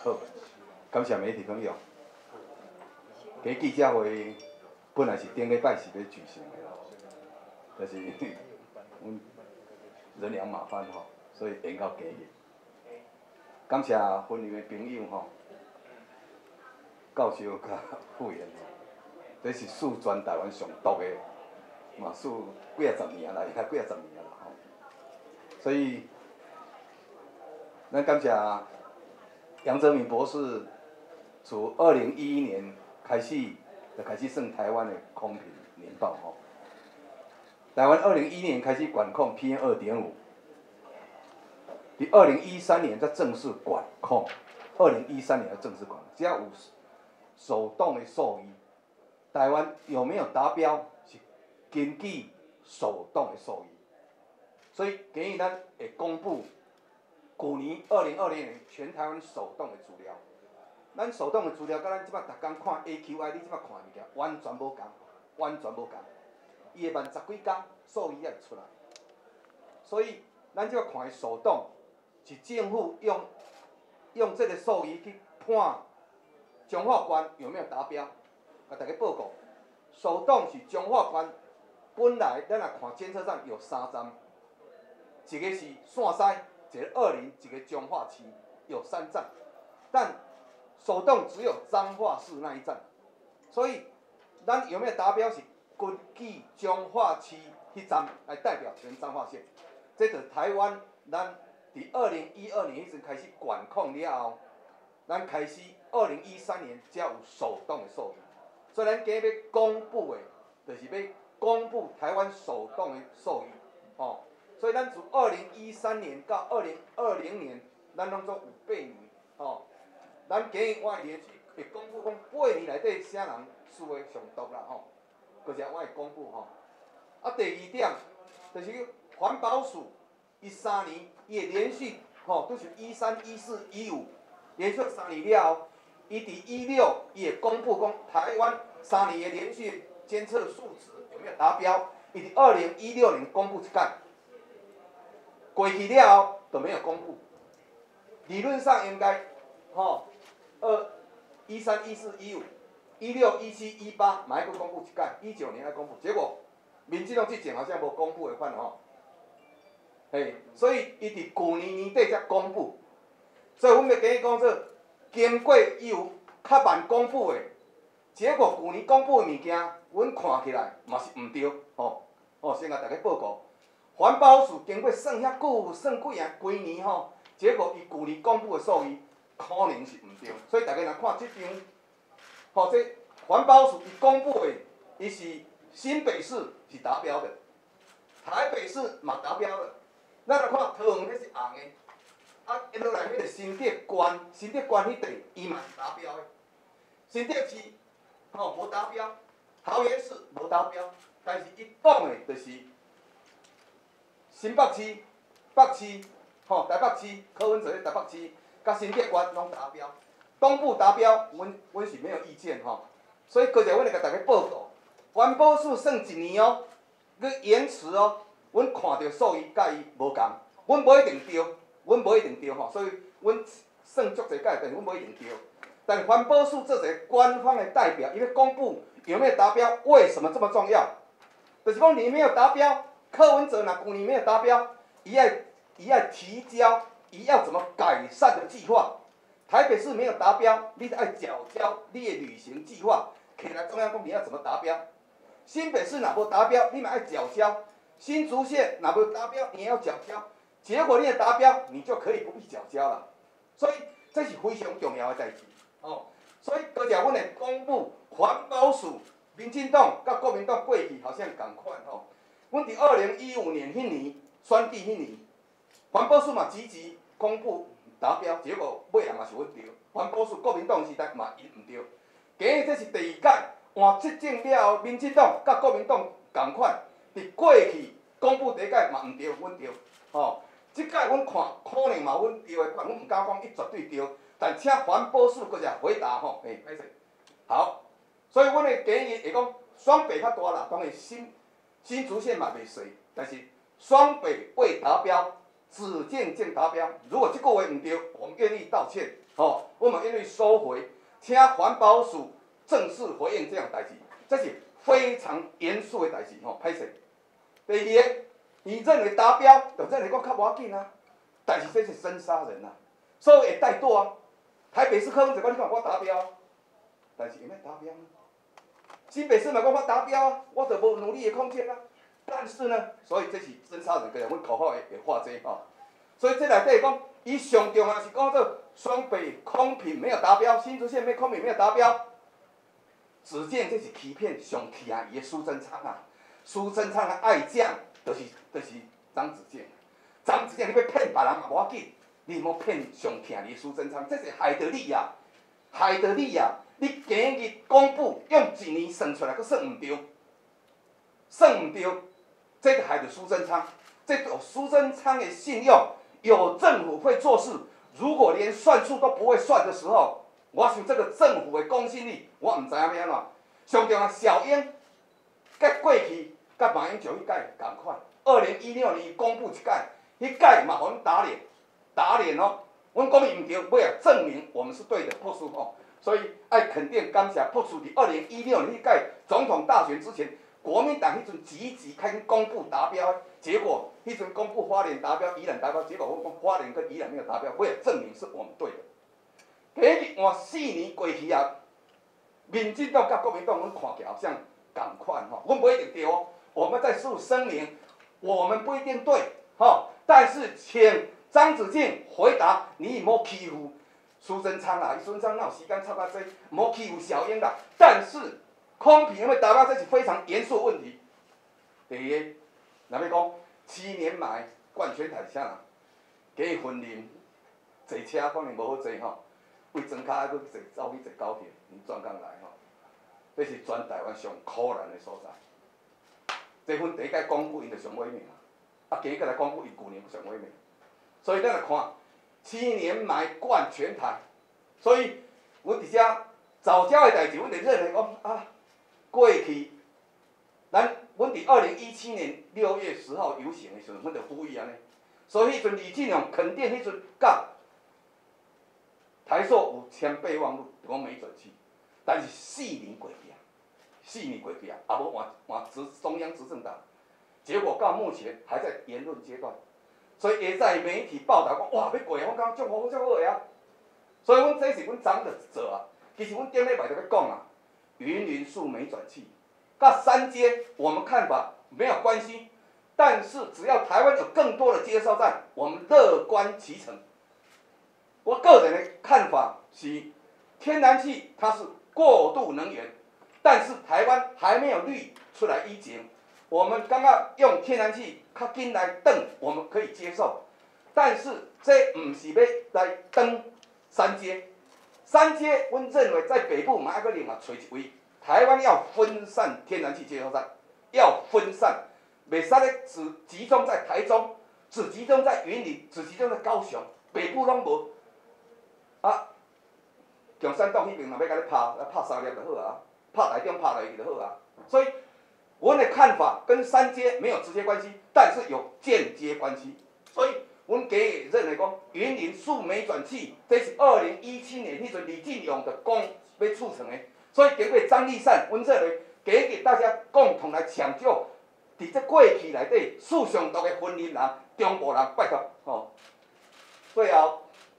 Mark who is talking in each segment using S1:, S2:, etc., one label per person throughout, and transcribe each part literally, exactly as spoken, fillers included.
S1: 好，感谢媒体朋友。这记者会本来是顶礼拜是要举行的啦，但是阮人仰马翻吼，所以延到今日。感谢婚姻的朋友吼，教授甲副员吼，这是四川台湾上毒的，嘛数几啊十年啦，也几啊十年啦吼。所以，咱感谢杨泽民博士，从二零一一年开始就开始算台湾的空品年报吼。台湾二零一一年开始管控 P M 二点五。伫二零一三年才正式管控，二零一三年才正式管控，只要有手动的兽医，台湾有没有达标是根据手动的兽医，所以今日咱会公布去年二零二零年全台湾手动的资料，咱手动的资料，甲咱即摆逐工看 A Q I， 你即摆看物件完全无共，完全无共，伊会慢十几工，兽医才会出来，所以咱即摆看的手动。是政府用用这个兽医去判中法官有没有达标，甲大家报告。手动是中法官本来咱来看监测站有三站，一个是线西，一个二林，一个彰化区，有三站，但手动只有彰化市那一站，所以咱有没有达标是根据彰化区迄站来代表全彰化县，这就是台湾咱。伫二零一二年迄阵开始管控了后，咱开始二零一三年才有手动的兽医，所以咱今日要公布的，就是要公布台湾手动的兽医，哦，所以咱从二零一三年到二零二零年，咱拢总有八年，哦，咱今日我会连续会公布讲八年内底啥人输的上毒啦，吼，搁是我会公布吼。啊，第二点就是环保署。伊三年，伊会连续吼，拄是一三、一四、一五，连续三年了后，伊伫一六，伊会公布讲台湾三年的连续监测数值有没有达标。伊伫二零一六年公布一届，过去了后都没有公布。理论上应该吼，二一三、一四、一五、一六、一七、一八，嘛要公布一届，一九年要公布，结果民进党之前好像无公布的款吼。嘿，所以伊伫去年年底才公布，所以阮要跟你讲说，经过伊有较慢公布的，结果去年公布的物件，阮看起来嘛是毋对，吼，吼，先甲大家报告，环保署经过算遐久，算几啊几年吼，结果伊去年公布的数据可能是毋对，所以大家若看即张，吼，这环保署伊公布的，伊是新北市是达标的，台北市嘛达标的。咱来看桃园，迄是红的，啊，一落来迄个新竹县，新竹县迄地伊嘛是达标的，新竹市吼无达标，桃园市无达标，但是伊讲的就是新北市、北市、吼台北市、柯文哲台北市，甲新竹县拢达标，东部达标，阮阮是没有意见吼，所以搁者阮来甲大家报告，环保署算一年哦，佮延迟哦。阮看到数据甲伊无共，阮无一定对，阮无一定对吼，所以阮算足侪届，但是阮无一定对。但环保署这个官方的代表，伊要公布有没有达标，为什么这么重要？就是讲你没有达标，柯文哲若去年没有达标，伊要伊要提交，伊要怎么改善的计划。台北市没有达标，你爱缴交你的履行计划，起来中央讲你要怎么达标。新北市若无达标，你嘛爱缴交。新竹县若无达标，你也要缴交。结果你也达标，你就可以不必缴交了。所以这是非常重要的代志。哦，所以多谢阮会公布环保署、民进党甲国民党过去好像共款吼。阮伫二零一五年迄年选举迄年，环保署嘛积极公布达标，结果尾也嘛是阮对。环保署国民党时代嘛伊毋对。今日这是第二届换执政了后，民进党甲国民党共款。伫过去公布第一届嘛毋对，阮对，吼，即届阮看可能嘛阮对的款，阮毋敢讲伊绝对对，但请环保署搁者回答吼，嘿，歹势，好，所以阮的建议会讲双北较大啦，当然新新竹县嘛袂衰，但是双北未达标， 只见见达标。如果这个话唔对，我们愿意道歉，哦，我们愿意收回，请环保署正式回应这样代志，这是非常严肃的代志，吼，歹势。第二个，你认为达标，就认为讲较无要紧啊，但是这是真杀人啊，所以会怠惰啊。台北市科分局讲你看我达标啊，但是有没有达标呢？新北市嘛讲我达标啊，我就无努力的空间啊。但是呢，所以这是真杀人，个阮口号会会化这吼。所以这内底讲，伊上重要是讲做双北空品没有达标，新竹县没空品没有达标。只见这是欺骗上疼伊的苏贞昌啊，苏贞昌的爱将就是就是张子健，张子健你要骗别人嘛无要紧，你莫骗上疼你的苏贞昌，这是害得你啊，害得你啊！你今日公布用一年算出来，佫算毋对，算毋对，这就害得苏贞昌，这有苏贞昌的信用，有政府会做事，如果连算数都不会算的时候，我想这个政府的公信力，我毋知影要安怎。上重要小英，甲过去甲马英九迄届共款，二零一六年公布一届，迄届嘛，互阮打脸，打脸哦。阮讲伊毋对，尾啊证明我们是对的，朴树吼。所以爱肯定感谢朴树伫二零一六年迄届总统大选之前，国民党迄阵积极开公布达标，结果迄阵公布花莲达标、宜兰达标，结果我讲花莲跟宜兰没有达标，尾啊证明是我们对的。今日换四年过去啊，民进党甲国民党，阮看起来好像共款吼，阮不一定对哦。我们在事声明，我们不一定对，吼，但是请张子静回答，你莫欺负苏贞昌啦，苏贞昌哪有时间吵到这，莫欺负小英啦。但是空瓶有没有达标，这是非常严肃的问题。第一个，若要讲七年买冠全台啥人，加以分林，坐车可能无好坐吼。为庄脚还佫坐走去坐高铁，因专工来吼，这是全台湾上可怜的所在。这份第一届公布因就上尾面啊，啊，今个来公布因旧年上尾面，所以咱来看七年埋冠全台，所以阮伫遮早教的代志，阮就认为讲啊，过去咱阮伫二零一七年六月十号游行的时阵，阮就呼吁安尼，所以迄阵李进勇肯定迄阵甲。台塑有签备忘录，就讲没转去，但是四年过去啊，四年过去啊，也无换换执中央执政党，结果到目前还在言论阶段，所以会在媒体报道讲，哇，要过啊，我讲足好足好个啊，所以阮这是阮昨着做啊，其实阮顶礼拜就要讲啊，云林树没转去，甲三阶我们看法没有关系，但是只要台湾有更多的接收站，我们乐观其成。我个人的看法是，天然气它是过渡能源，但是台湾还没有绿出来以前，我们刚刚用天然气较紧来转，我们可以接受。但是这唔是要来转三阶，三阶，阮认为在北部嘛，还佫另外找一位，台湾要分散天然气接收站，要分散，袂使咧只集中在台中，只集中在云林，只集中在高雄，北部拢无。啊，共产党迄边若要甲你拍，拍三粒就好啊，拍台中拍落去就好啊。所以，阮的看法跟三阶没有直接关系，但是有间接关系。所以，阮家己认为讲，云林树莓转气，这是二零一七年迄阵李进勇的讲要促成的。所以，经过张立善，阮认为，家己大家共同来抢救，伫这过去内底树上毒的云林人、中部人，拜托吼。最后。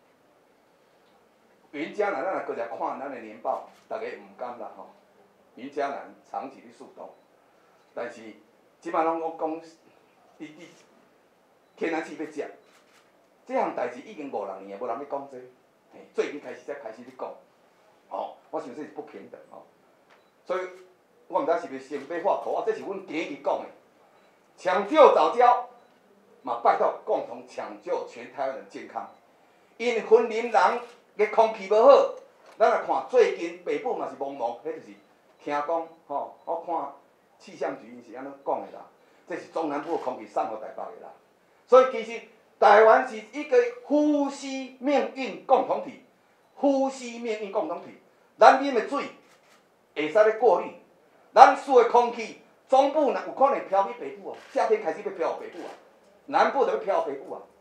S1: 云嘉南，咱来过来看咱的年报，大家毋甘啦吼。云嘉南长期咧速度，但是即摆拢讲讲，伊伊天然气要食，这项代志已经五六年啊，无人咧讲这，嘿，最近开始才开始咧讲，哦，我想这是不平等哦。所以，我毋知是袂先要画图啊，这是阮今日讲的，抢救早教，嘛拜托共同抢救全台湾人健康，因云林人。个空气无好，咱来看最近北部嘛是蒙蒙，迄就是听讲吼，我看气象局是安尼讲的啦，这是中南部的空气送互台北的啦。所以其实台湾是一个呼吸命运共同体，呼吸命运共同体。咱啉的水会使咧过滤，咱输的空气中部若有可能飘去北部啊，夏天开始要飘到北部啊，南部就要飘到北部啊。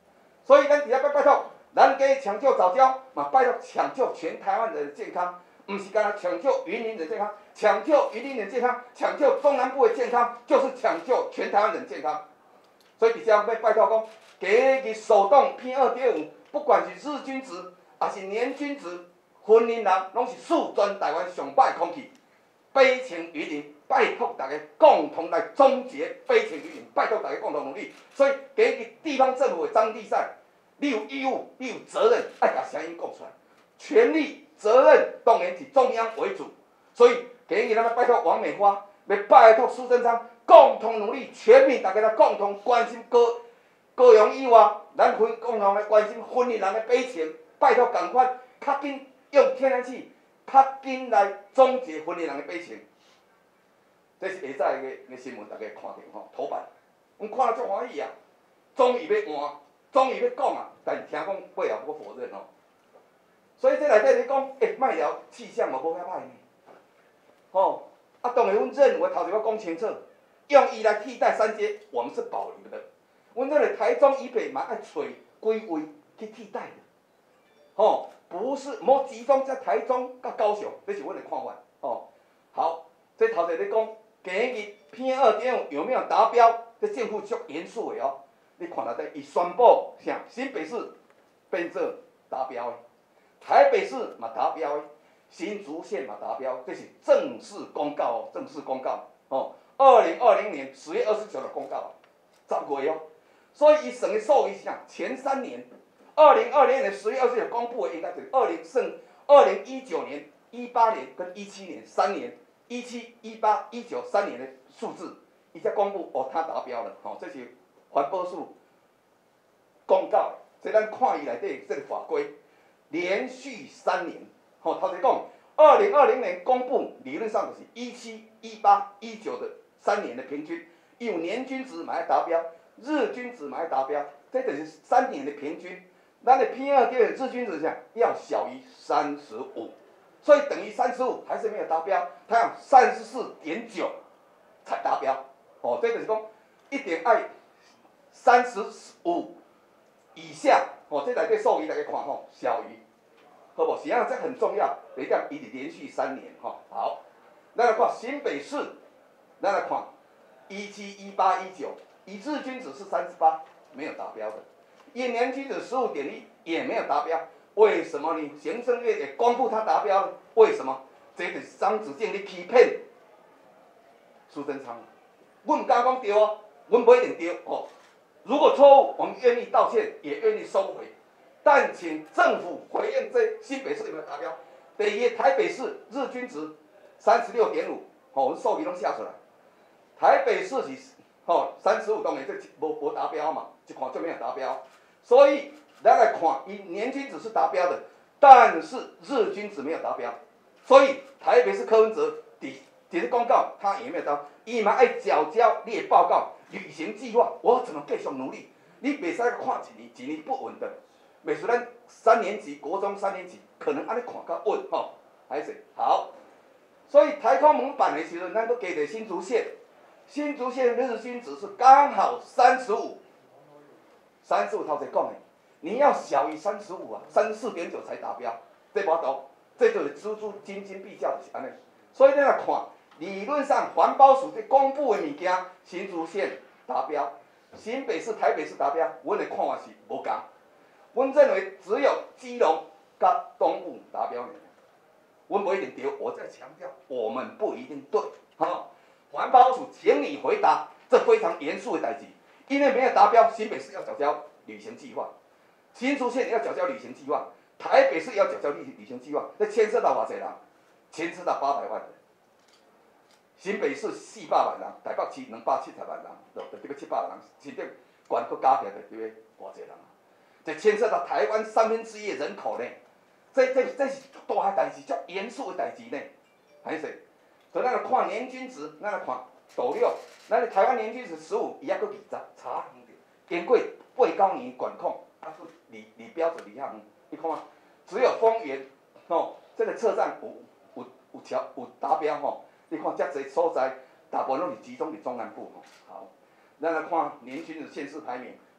S1: 所以咱伫遐要拜托，咱加抢救早教，嘛拜托抢救全台湾人的健康，唔是干抢救云林人健康，抢救云林人健康，抢救中南部的健康，就是抢救全台湾人健康。所以伫遮要拜托讲，加日手动 P 二点五，不管是日均值还是年均值，云林人拢是数全台湾上歹空气。悲情于林，拜托大家共同来终结悲情于林，拜托大家共同努力。所以，给地方政府的张立善，你有义务，你有责任，爱把声音讲出来，权力、责任当然以中央为主。所以，给日咱要拜托王美花，要拜托苏贞昌，共同努力，全民大家来共同关心高高雄以外，咱分共同来关心云林人的悲情，拜托赶快较紧用天然气。较紧来终结云林人的悲情，这是下早个个新闻，大家看到吼头版，阮看了足欢喜啊！终于要换，终于要讲啊，但是听讲背后无否认吼。所以这内底咧讲，诶，卖寮气象嘛无遐歹呢，吼啊，当然阮认为头前我讲清楚，用伊来替代三阶，我们是保留的。阮这个台中以北嘛爱找几位去替代的，吼。不是，莫集中在台中甲高雄，这是阮的看法。哦，好，这头前咧讲，今日 P 二点五有没有达标？这政府足严肃的哦。你看内底，伊宣布啥？新北市变做达标的，台北市嘛达标的，新竹县嘛达标，这是正式公告哦，正式公告哦。二零二零年十月二十九的公告，十月哦。所以伊算的数字是啥？前三年。二零二零年十月二十九公布的应该是二零剩二零一九年、一八年跟一七年三年，一七、一八、一九三年的数字，伊才公布哦，它达标了，吼、哦，这是环保署公告，所以咱看伊内底这个法规，连续三年，吼、哦，头先讲二零二零年公布，理论上就是一七、一八、一九的三年的平均，有年均值嘛要达标，日均值嘛要达标，这就是三年的平均。咱的 P 二点五日均值讲要小于三十五，所以等于三十五还是没有达标，它要三十四点九才达标。哦，这就是讲一定爱三十五以下。哦，这内底数字大家看吼，小于，好不？实际上这很重要，一定要一直连续三年哈、哦。好，咱来看新北市，咱来看一七、一八、一九，以日均值是三十八，没有达标的。一年均值十五点一也没有达标，为什么呢？行政院也公布它达标了，为什么？这就是张子静你欺骗苏贞昌，我唔敢讲对哦，我不一定对哦。如果错误，我们愿意道歉，也愿意收回，但请政府回应这新北市有没有达标。第一，台北市日均值三十六点五，哦，我们数据拢写出来，台北市是哦三十五当然这无无达标嘛，一看就没有达标。所以，咱来看，伊年均值是达标的，但是日均值没有达标。所以台北市柯文哲底底下公告，他也没有达，伊嘛爱缴交你的报告、履行计划，我怎么继续努力？你袂使看一年，一年不稳的。袂说咱三年级、国中三年级，可能安尼看较稳吼，还是好。所以台空门板的时阵，咱都给的新竹县，新竹县日均值是刚好三十五。三十五头才讲的，你要小于三十五啊，三十四点九才达标，这无度，这就是锱铢斤斤计较，就是安尼。所以你来看，理论上环保署在公布的物件，新竹县达标，新北市、台北市达标，阮的看法是无共。阮认为只有基隆甲东部达标尔，阮不一定对。我再强调，我们不一定对。好，环保署，请你回答，这非常严肃的代志。因为没有达标，新北市要缴交履行计划，新竹县要缴交履行计划，台北市也要缴交履履行计划，这牵涉到偌济人？牵涉到八百万人。新北市四百万人，台北市两百七十万人，就就这个七百人，甚至全国加起来就对偌济人啊？这牵涉到台湾三分之一的人口呢，这这这是大个代志，足严肃的代志呢，还是？所以咱来看年均值，咱来看。斗六，咱的台湾年均是十五，伊还佫二十，差远点。经过八九年管控，啊，佫离离标准离遐远。你看啊，只有丰原，吼，这个测站有有有条有达标吼。你看遮侪所在，大部分拢是集中伫中南部吼。好，咱来看年均的县市排名，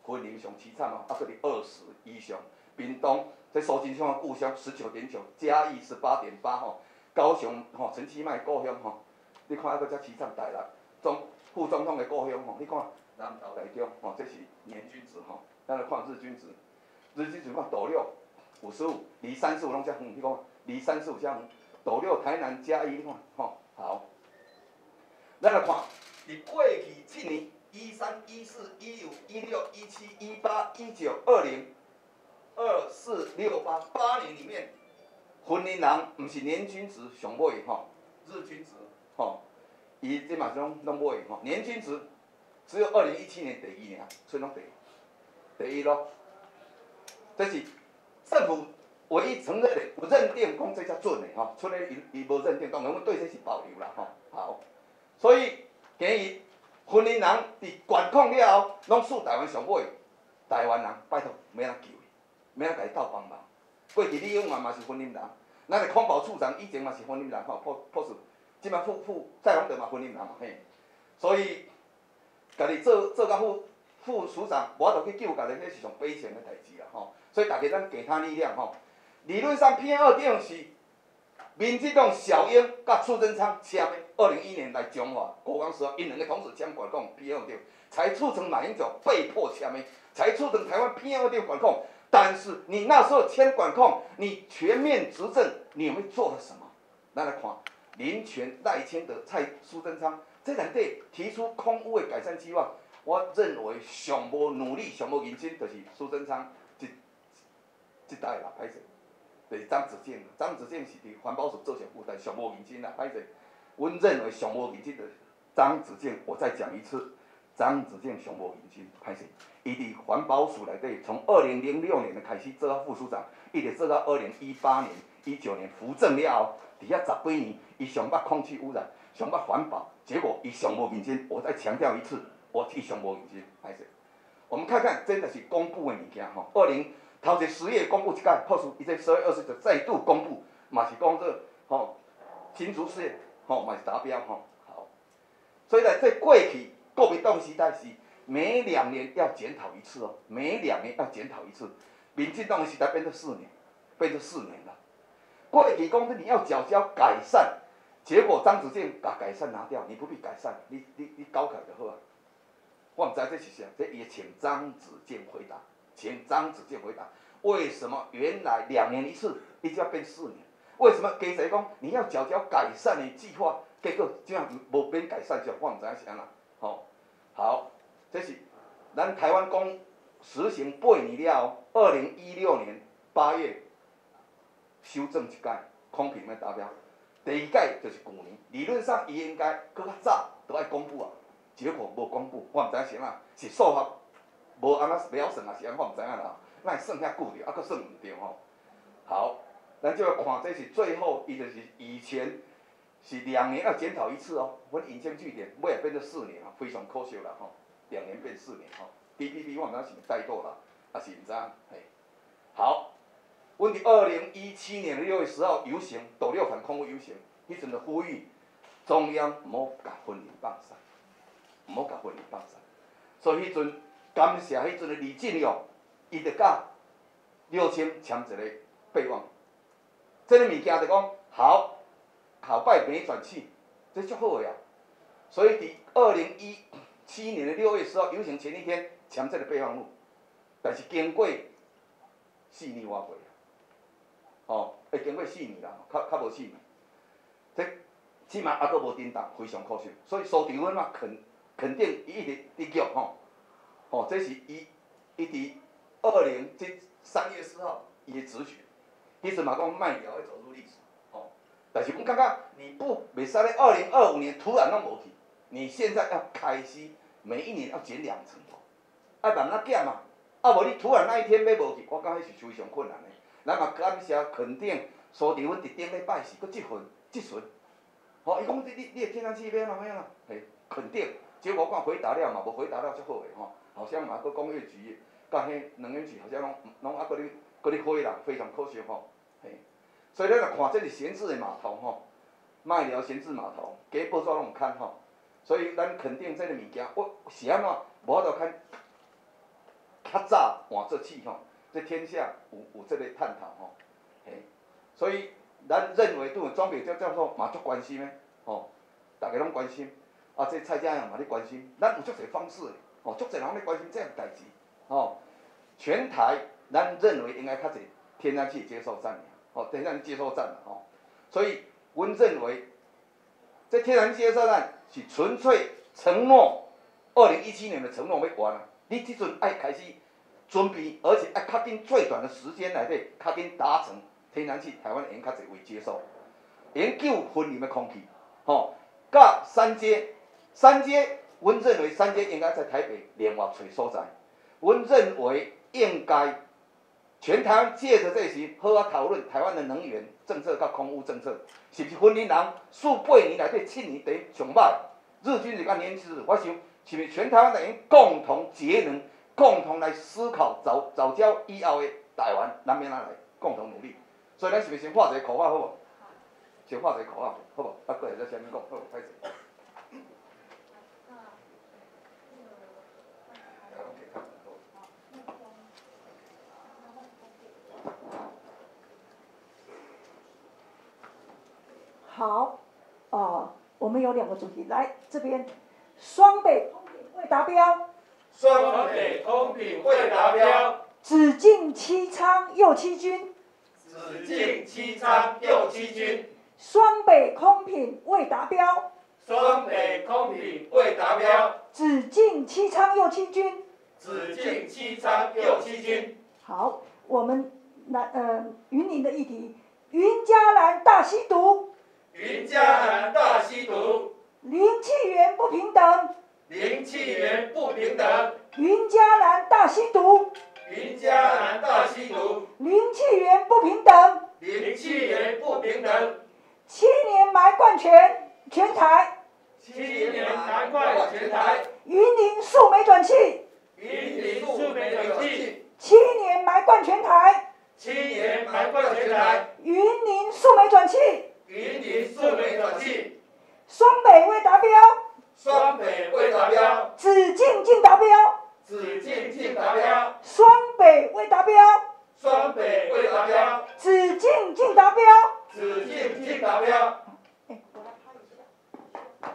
S1: 婚龄上凄惨哦，啊，佫伫二十以上。屏东这苏金昌的故乡十九点九，嘉义十八点八吼，高雄吼陈其迈故乡吼，你看还佫遮凄惨，台南总副总统的故乡吼，你看南投台中吼，这是年均值吼，咱来看日均值，日均值看斗六五十五，离三十五拢遮远，你看离三十五遮远，斗六台南嘉义你看吼好，咱来看，伫过去七年，一三、一四、一五、一六、一七、一八、一九、二零。二四六八八年里面，婚姻人毋是年均值上尾吼，日均值吼，伊即嘛是拢拢尾吼，年均值只有二零一七年第一尔，所以拢第第一咯。这是政府唯一承认的，有认定讲这才准的吼，剩诶伊伊无认定，当然阮对这是保留啦吼。好，所以建议婚姻人伫管控了后，拢输台湾上尾，台湾人拜托免人救。免人家己斗帮忙。过去李永元嘛是婚姻人，咱的空保处长以前嘛是婚姻人吼，破破事，即摆副副蔡宏德嘛婚姻人嘛嘿，所以家己做做甲副副署长，无法度去救家己，迄是上悲情的代志啦吼。所以大家咱给他力量吼。理论上 P M 二点是民进党小英甲苏贞昌签的，二零一一年来中华国光时候，因两个同时签管控 P M 二点，才促成马英九被迫签的，才促成台湾 P M 二点管控。但是你那时候签管控，你全面执政，你有没有做了什么？咱来看林权、赖清德、蔡苏贞昌这两队提出空污的改善计划，我认为上无努力、上无认真，就是苏贞昌这这代啦，歹势，就是张子健。张子健是伫环保署做上副，但上无认真啦，歹势。我认为上无认真的张子健，我再讲一次，张子健上无认真，歹势。伊伫环保署内底，从二零零六年的开始做到副署长，一直做到二零一八年、一九年扶正了后，伫遐十几年，伊上捌空气污染，上捌环保，结果伊上无认真。我再强调一次，我替上无认真，歹势。我们看看，真的是公布的物件吼。二零头一十月公布一届，或许伊在十月二十就再度公布，嘛是讲这吼新竹市吼嘛是达标吼。好，所以呢，在过去国民党时代是。每两年要检讨一次哦，每两年要检讨一次。民进党的时代变成四年，变成四年了。过去讲你要缴交改善，结果张子健把改善拿掉，你不必改善，你你你搞改就好啊。我唔知这是啥，这也请张子健回答，请张子健回答，为什么原来两年一次，一直要变四年？为什么给谁讲你要缴交改善的计划，结果这样无变改善就我唔知是安啦。好，好。这是咱台湾公实行八年了后，二零一六年八月修正一届，空瓶要达标。第二届就是去年，理论上伊应该搁较早都爱公布啊，结果无公布，我毋知影是安怎，是数学无安怎了算啊，是安我毋知影啦。咱算遐久着，啊，搁算毋对吼。好，咱就要看这是最后，伊就是以前是两年要检讨一次哦，阮引经据典，尾也变成四年啊，非常可惜啦吼。两年变四年吼 ，D P P 我毋知是毋怠惰啦，还是毋知嘿。好，阮伫二零一七年的六月十号游行，斗六反空污游行，迄阵就呼吁中央毋好甲婚姻放散，毋好甲婚姻放散。所以迄阵感谢迄阵的李进勇，伊就甲六千签一个备忘。这个物件就讲好，好拜没转去，这足好个啊。所以伫二零一七年的六月十号游行前一天签这个备忘录，但是经过四年外过，哦，会经过四年啦，较较无四年，这起码还阁无震动，非常可惜。所以苏长文嘛肯肯定伊一直伫举吼，吼，这是伊伊伫二零这三月四号伊的质询，迄阵嘛讲卖掉会走入历史，吼，但是阮感觉你不袂使咧二零二五年突然拢无去。你现在要开始，每一年要减两成，爱慢慢减嘛。啊，无你突然那一天要无去，我感觉是非常困难的。咱嘛感谢肯定苏迪文伫顶礼拜是搁即份即阵，吼，伊讲你你你的天然气要安怎样啊？嘿，肯定。结果我看回答了嘛，无回答了足好的吼，好像嘛搁工业局甲迄能源局好像拢拢还搁咧搁咧火啦，非常可惜吼。嘿，所以咱来看这是闲置的码头吼，卖寮闲置码头，加报纸拢有看吼。所以咱肯定这个物件，我是安怎无法度看， 较早换做起吼，这天下有有这个探讨吼，嘿，所以咱认为对装备这叫做嘛足关心的，吼，大家拢关心，啊，这蔡家阳嘛咧关心，咱有足侪方式的，吼，足侪人咧关心这样代志，吼，全台咱认为应该较侪天然气接收站，吼，天然气接收站啦，吼，所以阮认为。 这天然气接收站是纯粹承诺，二零一七年的承诺要完了。你这阵爱开始准备，而且爱较紧最短的时间内底，较紧达成天然气台湾用较侪位接受，研究分离的空气，吼、哦，甲三阶，三阶，阮认为三阶应该在台北另外找所在，阮认为应该全台湾借着这时好好讨论台湾的能源政策甲空污政策。 是不是分离人数八年内底七年第上歹，日均一个年次，我想是不是全台湾人共同节能，共同来思考早早教以后的台湾，咱免哪来共同努力。所以咱是不是先画一个口号好无？先画一个口号好无？啊，过来再下面讲，好，开始。
S2: 好，哦，我们有两个主题，来这边，双北空品未达标，
S3: 双北空品未达标，
S2: 只进七仓又七军，
S3: 只进七仓又七军，
S2: 双北空品未达标，
S3: 双北空品未达标，
S2: 只进七仓又七军，
S3: 只进七仓又七军。
S2: 好，我们南呃云林的议题，云嘉南大吸毒。
S3: 云嘉南大吸毒，
S2: 零气源不平等，
S3: 零气源不平等，
S2: 云嘉南大吸毒，
S3: 云嘉南大吸毒，
S2: 零气源不平等，
S3: 零气源不平等，
S2: 七年埋灌全全台，
S3: 七年难怪全台，
S2: 云林数没转气，
S3: 云林数没转气，
S2: 七年埋灌全台，
S3: 七年埋灌全台，
S2: 云林数没转气。
S3: 云林数没转气，
S2: 双北未达标，
S3: 双北未达标，
S2: 只进进达标，
S3: 只进进达标，
S2: 双北未达标，
S3: 双北未达标，
S2: 只进进达标，
S3: 只进进达标。
S2: 哎，我来拍一下。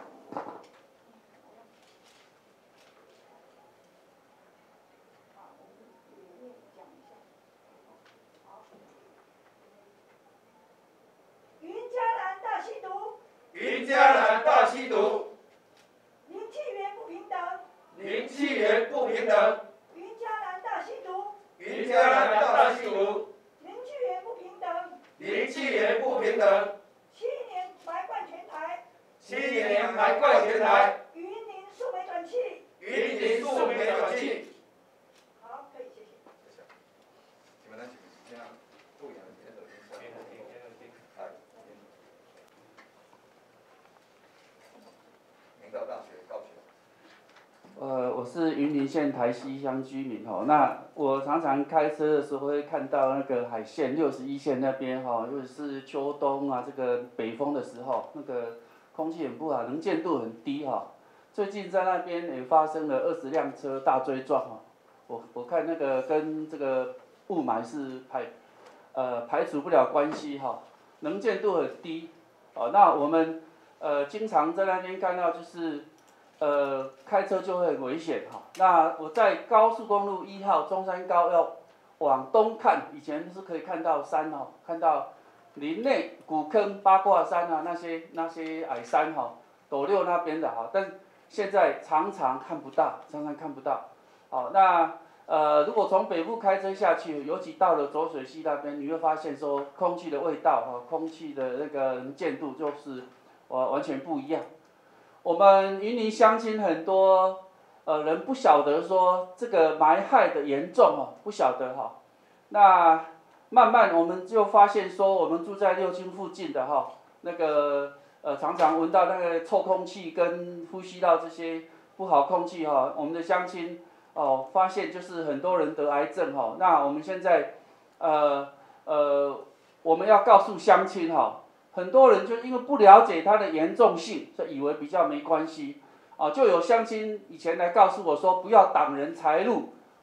S2: 云嘉南大吸毒，
S3: 云嘉南大吸毒，
S2: 零气源不平等，
S3: 零气源不平等，
S2: 云嘉南大吸毒，
S3: 云嘉南大吸毒，
S2: 零气源不平等，
S3: 零气源不平等，
S2: 七年埋灌全台，
S3: 七年埋灌全台，
S2: 云林数没转气。
S3: 云林数没转气。
S2: 好，可以，谢谢。
S1: 请问咱是不是请杜阳先生先哎，明道大学高学。
S4: 呃，我是云林县台西乡居民吼，那我常常开车的时候会看到那个海线六十一线那边哈，尤其是秋冬啊，这个北风的时候，那个空气很不好，能见度很低哈。最近在那边也发生了二十辆车大追撞哈，我我看那个跟这个雾霾是排呃排除不了关系哈，能见度很低，哦，那我们呃经常在那边看到就是。呃，开车就会很危险哈。那我在高速公路一号中山高要往东看，以前是可以看到山哈，看到林内、古坑、八卦山啊那些那些矮山哈，斗六那边的哈，但现在常常看不到，常常看不到。好，那呃，如果从北部开车下去，尤其到了浊水溪那边，你会发现说空气的味道哈，空气的那个能见度就是完完全不一样。我们云林乡亲很多呃人不晓得说这个霾害的严重哦，不晓得哈。那慢慢我们就发现说，我们住在六轻附近的哈，那个呃常常闻到那个臭空气跟呼吸到这些不好空气哈，我们的乡亲哦发现就是很多人得癌症哈。那我们现在呃呃我们要告诉乡亲哈。很多人就因为不了解它的严重性，就以为比较没关系，啊，就有乡亲以前来告诉我说，不要挡人财路，哦，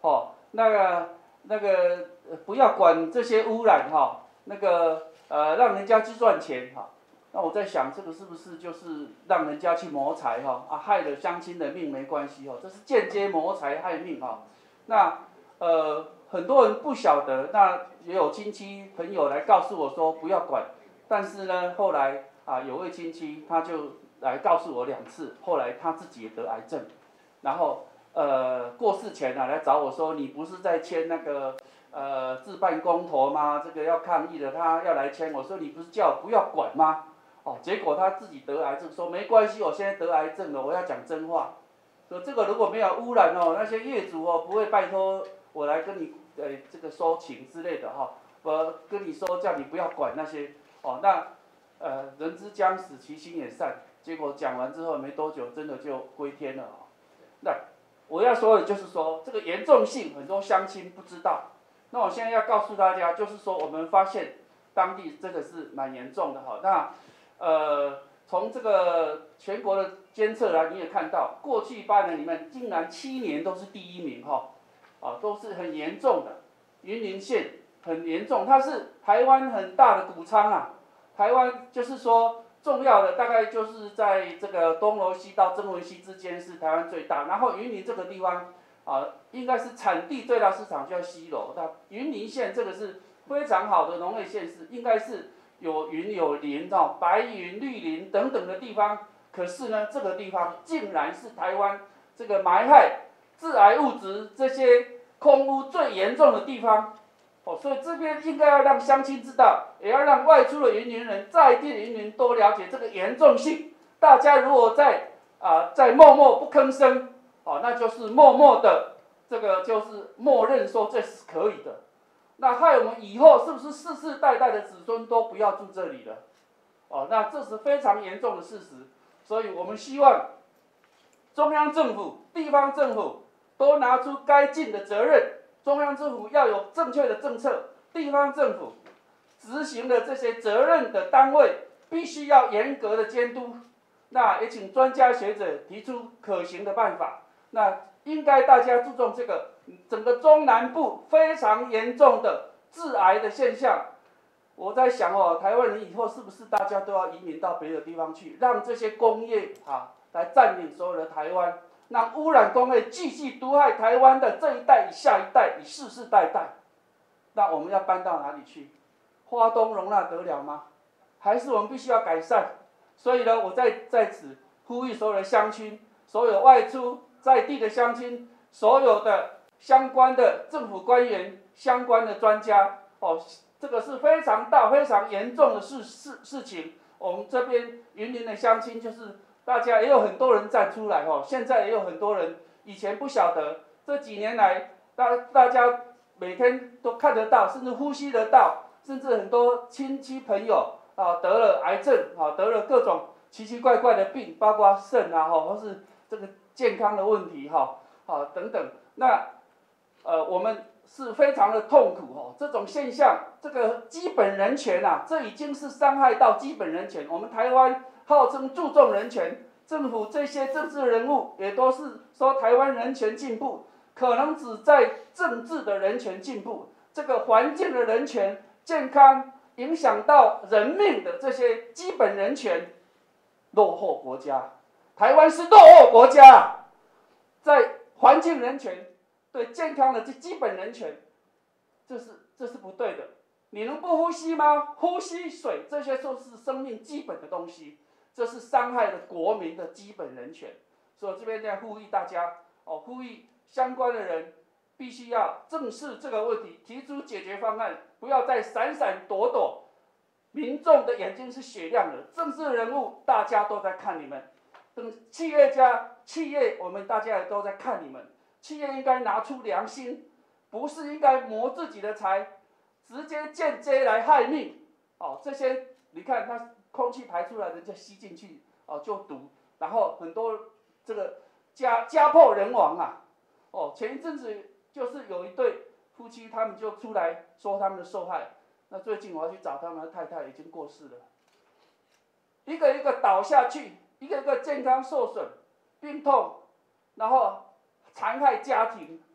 S4: 那个那个不要管这些污染哈，那个呃让人家去赚钱哈。那我在想，这个是不是就是让人家去谋财哈？啊，害了乡亲的命没关系哦，这是间接谋财害命哈。那呃很多人不晓得，那也有亲戚朋友来告诉我说不要管，但是呢后来啊有位亲戚他就来告诉我两次，后来他自己也得癌症，然后呃过世前啊来找我说，你不是在签那个呃自办公投吗？这个要抗议的，他要来签，我说你不是叫我不要管吗？哦，结果他自己得癌症，说没关系，我现在得癌症了，我要讲真话。说这个如果没有污染哦，那些业主哦不会拜托我来跟你呃这个收钱之类的哈、哦，我跟你说叫你不要管那些哦，那呃人之将死，其心也善。结果讲完之后没多久，真的就归天了哦。那我要说的就是说，这个严重性很多乡亲不知道。那我现在要告诉大家，就是说我们发现当地这个是蛮严重的哈。那呃，从这个全国的监测来，你也看到，过去八年里面，竟然七年都是第一名哈，啊，都是很严重的。云林县很严重，它是台湾很大的谷仓啊。台湾就是说重要的大概就是在这个东螺溪到曾文溪之间是台湾最大，然后云林这个地方啊，应该是产地最大市场叫西螺。那云林县这个是非常好的农业县市，应该是。有云有林哦，白云、绿林等等的地方，可是呢，这个地方竟然是台湾这个霾害、致癌物质这些空污最严重的地方。哦，所以这边应该要让乡亲知道，也要让外出的云林人、在地的云林多了解这个严重性。大家如果在啊、呃、在默默不吭声，哦，那就是默默的这个就是默认说这是可以的。那害我们以后是不是世世代代的子孙都不要住这里了？哦，那这是非常严重的事实。所以我们希望中央政府、地方政府都拿出该尽的责任。中央政府要有正确的政策，地方政府执行的这些责任的单位必须要严格的监督。那也请专家学者提出可行的办法。那应该大家注重这个。整个中南部非常严重的致癌的现象，我在想哦，台湾人以后是不是大家都要移民到别的地方去，让这些工业啊来占领所有的台湾，让污染工业继续毒害台湾的这一代、下一代、以世世代代。那我们要搬到哪里去？花东容纳得了吗？还是我们必须要改善？所以呢，我在在此呼吁所有的乡亲、所有外出在地的乡亲、所有的。相关的政府官员、相关的专家，哦，这个是非常大、非常严重的事事事情。我们这边云林的乡亲，就是大家也有很多人站出来哦，现在也有很多人，以前不晓得，这几年来，大大家每天都看得到，甚至呼吸得到，甚至很多亲戚朋友啊得了癌症啊，得了各种奇奇怪怪的病，包括肾啊哈，或是这个健康的问题哈，啊等等，那。呃，我们是非常的痛苦哦，这种现象，这个基本人权啊，这已经是伤害到基本人权。我们台湾号称注重人权，政府这些政治人物也都是说台湾人权进步，可能只在政治的人权进步，这个环境的人权、健康影响到人命的这些基本人权，落后国家，台湾是落后国家，在环境人权。对健康的这基本人权，这是这是不对的。你能不呼吸吗？呼吸、水，这些都是生命基本的东西，这是伤害了国民的基本人权。所以我这边在呼吁大家，哦，呼吁相关的人必须要正视这个问题，提出解决方案，不要再闪闪躲躲。民众的眼睛是雪亮的，政治人物大家都在看你们，等企业家、企业我们大家也都在看你们。企业应该拿出良心，不是应该谋自己的财，直接间接来害命。哦，这些你看，它空气排出来的就吸进去，哦就毒，然后很多这个家家破人亡啊。哦，前一阵子就是有一对夫妻，他们就出来说他们的受害。那最近我要去找他们的太太，已经过世了，一个一个倒下去，一个一个健康受损、病痛，然后。残害家庭，哦，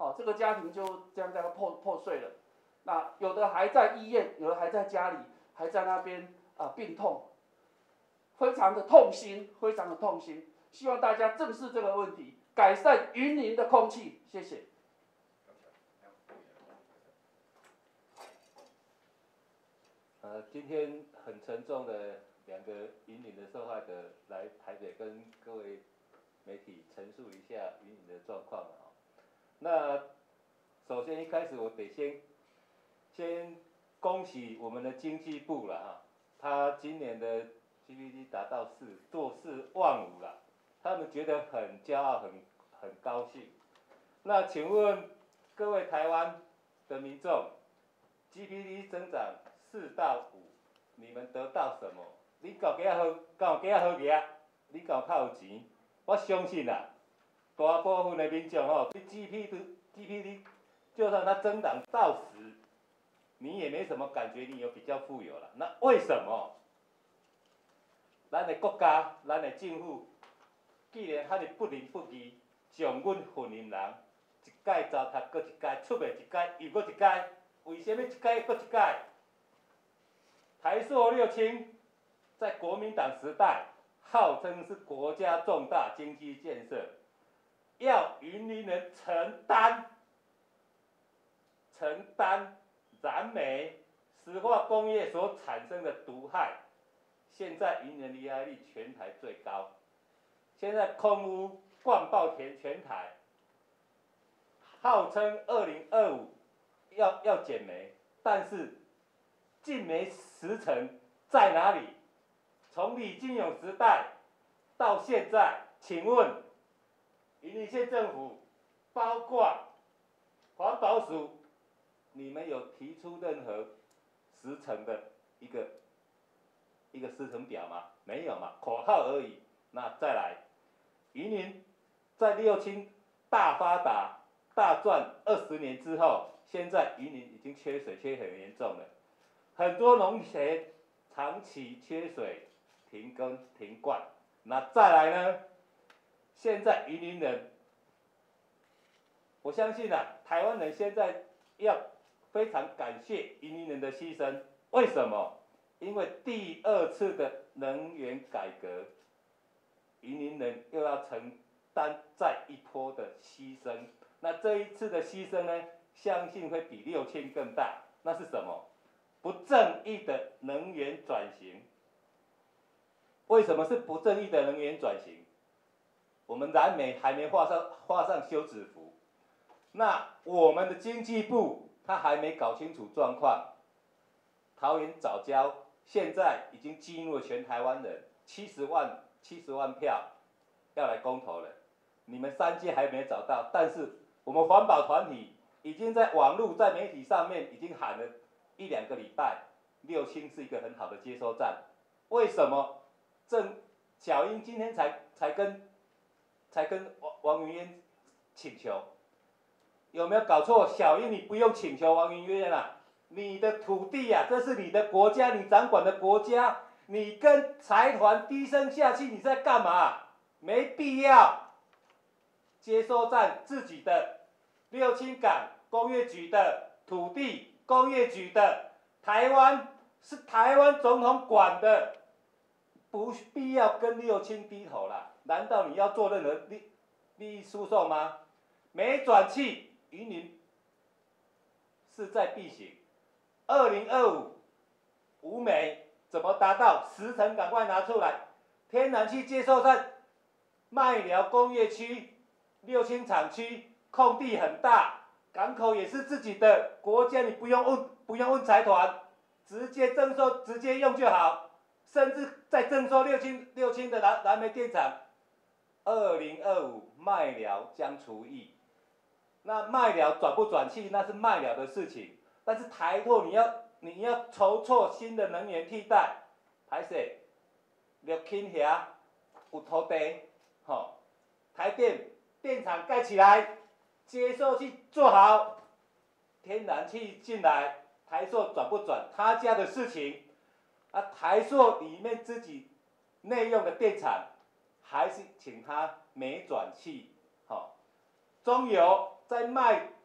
S4: 哦，这个家庭就这样这样破破碎了。那有的还在医院，有的还在家里，还在那边啊、呃、病痛，非常的痛心，非常的痛心。希望大家正视这个问题，改善云林的空气。谢谢。
S5: 呃，今天很沉重的两个云林的受害者来台北跟各位媒体陈述一下云林的状况啊。那首先一开始我得先先恭喜我们的经济部了哈，他今年的 G D P 达到四，做四万五了，他们觉得很骄傲，很很高兴。那请问各位台湾的民众 ，G D P 增长四到五，你们得到什么？你搞几啊好，搞几啊好业，你搞较有钱，我相信啦，大部分的民众吼，对 G D P G D P 就算它增长到十，你也没什么感觉，你有比较富有了。那为什么？咱的国家，咱的政府，既然遐尼不仁不义，将阮云林人一届糟蹋搁一届，出卖一届又搁一届，为什么一届搁一届？台塑六轻在国民党时代号称是国家重大经济建设，要云林人承担承担燃煤、石化工业所产生的毒害。现在云林离癌率全台最高，现在空污灌爆全全台，号称二零二五要要减煤，但是禁煤时程在哪里？从李金勇时代到现在，请问云林县政府，包括环保署，你们有提出任何时程的一个一个时程表吗？没有嘛，口号而已。那再来，云林在六轻大发达、大赚二十年之后，现在云林已经缺水，缺很严重了。很多农田长期缺水、停耕停灌。那再来呢？现在云林人，我相信啊，台湾人现在要非常感谢云林人的牺牲。为什么？因为第二次的能源改革，云林人又要承担再一波的牺牲。那这一次的牺牲呢，相信会比六轻更大。那是什么？不正义的能源转型。为什么是不正义的能源转型？我们燃煤还没画上画上休止符，那我们的经济部他还没搞清楚状况。桃园早教现在已经激怒了全台湾人，七十万七十万票要来公投了。你们三届还没找到，但是我们环保团体已经在网络、在媒体上面已经喊了一两个礼拜，六轻是一个很好的接收站。为什么？郑小英今天才才跟才跟王王云渊请求，有没有搞错？小英你不用请求王云渊啊，你的土地啊，这是你的国家，你掌管的国家，你跟财团低声下气，你在干嘛？没必要。接收站自己的，六轻港工业局的土地，工业局的，台湾是台湾总统管的。不必要跟六轻低头啦，难道你要做任何利利益输送吗？没转气，云林势在必行。二零二五无煤怎么达到？时程赶快拿出来。天然气接收站，麦寮工业区、六轻厂区空地很大，港口也是自己的，国家你不用问不用问财团，直接征收直接用就好。甚至再征收六轻六轻的燃燃煤电厂，二零二五麦寮将除役。那麦寮转不转气，那是麦寮的事情。但是台拓你要你要筹措新的能源替代，歹势，六轻遐有土地，吼，台电电厂盖起来，接收器做好，天然气进来，台塑转不转，他家的事情。啊，台塑里面自己内用的电厂，还是请他没转气，好、哦，中油在卖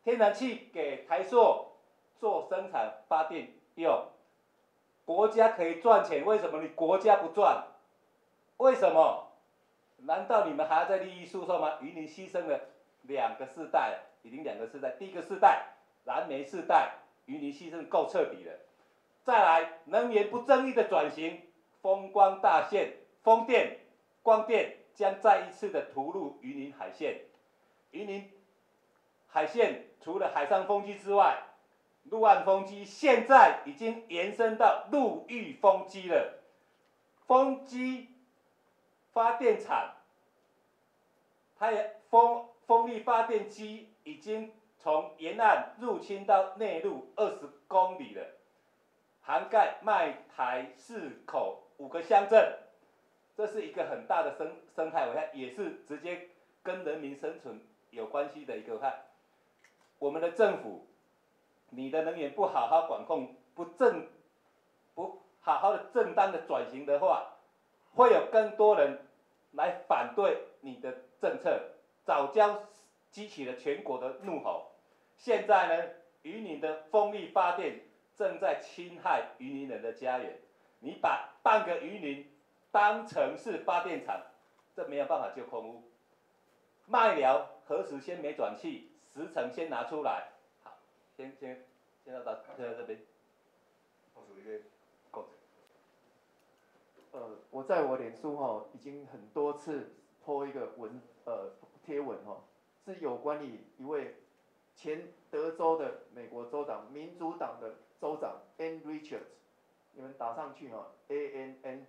S5: 天然气给台塑做生产发电用，国家可以赚钱，为什么你国家不赚？为什么？难道你们还要在利益输送吗？云林牺牲了两个世代了，已经两个世代，第一个世代燃煤世代，云林牺牲够彻底了。再来，能源不正义的转型，风光大县、风电、光电将再一次的突入云林海线。云林海线除了海上风机之外，陆岸风机现在已经延伸到陆域风机了。风机发电厂，它也风风力发电机已经从沿岸入侵到内陆二十公里了，涵盖麦台四口五个乡镇，这是一个很大的生生态危害，也是直接跟人民生存有关系的一个危害。我们的政府，你的能源不好好管控，不正不好好的正当的转型的话，会有更多人来反对你的政策，早教激起了全国的怒吼。现在呢，云林的风力发电正在侵害云林人的家园。你把半个云林当成是发电厂，这没有办法救空污。麦寮何时先没转气？时程先拿出来。好，先先先到到先到这边。我属于一个构成。
S6: 呃，我在我脸书哈、哦、已经很多次 po 一个文呃贴文哈、哦，是有关于一位前德州的美国州长民主党的州长 Ann Richards， 你们打上去哈、哦、，A N N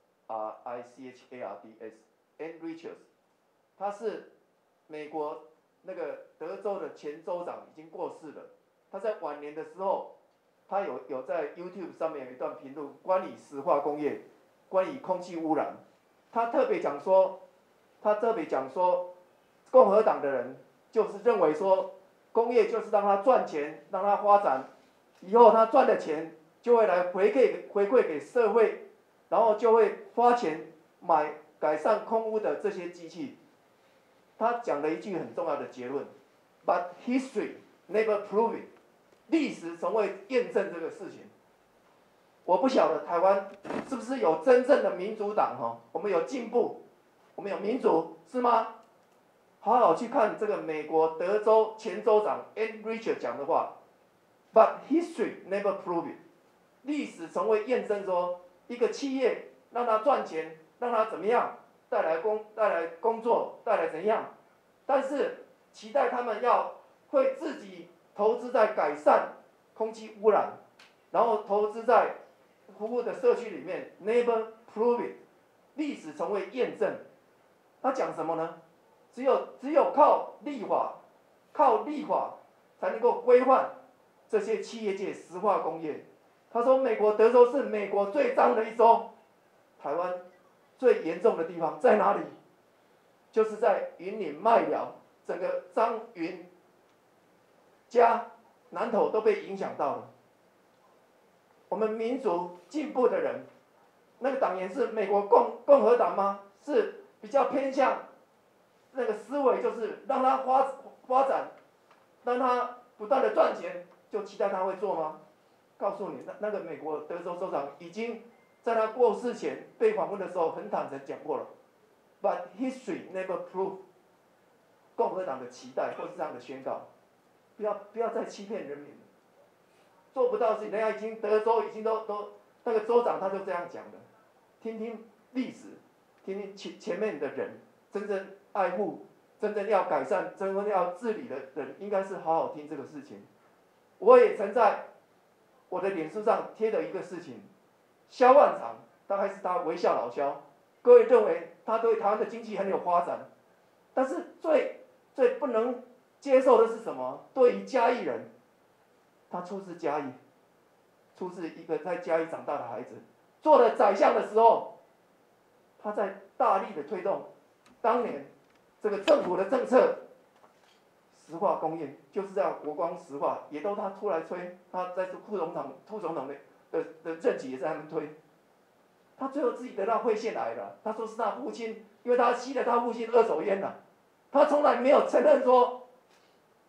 S6: R I C H A R D S，Ann Richards， 他是美国那个德州的前州长，已经过世了。他在晚年的时候，他有有在 YouTube 上面有一段评论，关于石化工业，关于空气污染。他特别讲说，他特别讲说，共和党的人就是认为说，工业就是让他赚钱，让他发展，以后他赚的钱就会来回馈回馈给社会，然后就会花钱买改善空污的这些机器。他讲了一句很重要的结论 ，But history never proved it， 历史从未验证这个事情。我不晓得台湾是不是有真正的民主党哈？我们有进步，我们有民主，是吗？好好去看这个美国德州前州长 Ann Richards 讲的话 ，But history never proved it， 历史从未验证说一个企业让他赚钱，让他怎么样？带来工带来工作带来怎样？但是期待他们要会自己投资在改善空气污染，然后投资在服务的社区里面 ，never prove it， 历史从未验证。他讲什么呢？只有只有靠立法，靠立法才能够规范这些企业界石化工业。他说，美国德州是美国最脏的一州，台湾最严重的地方在哪里？就是在云林麦寮，整个彰云加南投都被影响到了。我们民主进步的人，那个党员是美国共共和党吗？是比较偏向那个思维，就是让他发发展，让他不断的赚钱，就期待他会做吗？告诉你，那那个美国德州州长已经在他过世前被访问的时候很坦诚讲过了 ，But history never proved 共和党的期待或是这样的宣告，不要不要再欺骗人民了，做不到的事情，人家已经德州已经都都那个州长他就这样讲的，听听历史，听听前前面的人真正爱护、真正要改善、真正要治理的人，应该是好好听这个事情。我也曾在我的脸书上贴了一个事情。萧万长大概是他微笑老萧，各位认为他对台湾的经济很有发展，但是最最不能接受的是什么？对于嘉义人，他出自嘉义，出自一个在嘉义长大的孩子，做了宰相的时候，他在大力的推动当年这个政府的政策，石化工业就是这样，国光石化也都他出来吹，他在副总统副总统的。的的任期也是他们推，他最后自己得到肺腺癌了。他说是他父亲，因为他吸了他父亲二手烟了，他从来没有承认说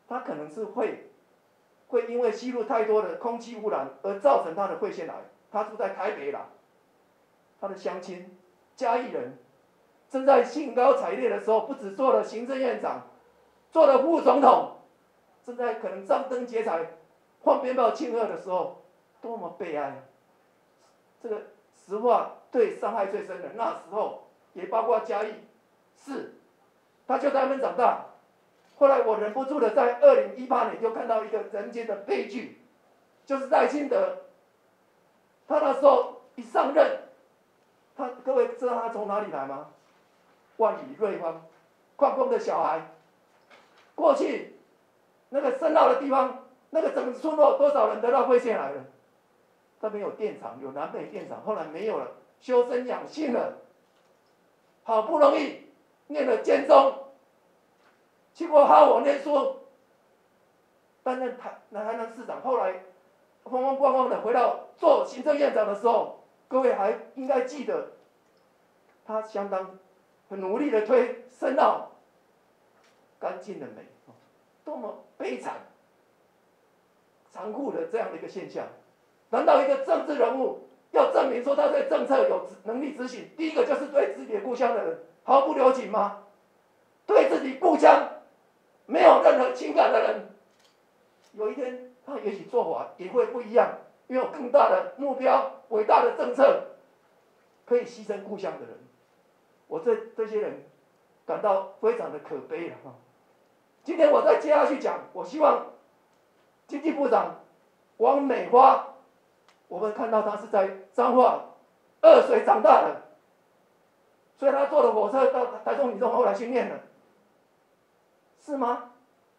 S6: 它可能是会会因为吸入太多的空气污染而造成他的肺腺癌。他住在台北啦，他的乡亲嘉义人，正在兴高采烈的时候，不止做了行政院长，做了副总统，正在可能张灯结彩、放鞭炮庆贺的时候，多么悲哀啊！这个石化对伤害最深的那时候，也包括嘉义市，他就在那边长大。后来我忍不住的在二零一八年就看到一个人间的悲剧，就是赖清德，他那时候一上任，他各位知道他从哪里来吗？万里瑞芳，矿工的小孩。过去那个深澳的地方，那个整个村落多少人得到肺腺癌了？那边有电厂，有南北电厂，后来没有了，修身养性了。好不容易念了建中，去过哈佛念书，担任台台南市长，后来风风光光的回到做行政院长的时候，各位还应该记得，他相当很努力的推深澳干净的美，多么悲惨、残酷的这样的一个现象。难道一个政治人物要证明说他对政策有能力执行，第一个就是对自己的故乡的人毫不留情吗？对自己故乡没有任何情感的人，有一天他也许做法也会不一样，因为有更大的目标、伟大的政策，可以牺牲故乡的人。我对这些人感到非常的可悲了哈。今天我再接下去讲，我希望经济部长王美花，我们看到他是在彰化二水长大的，所以他坐了火车到台中女中后来去念了，是吗？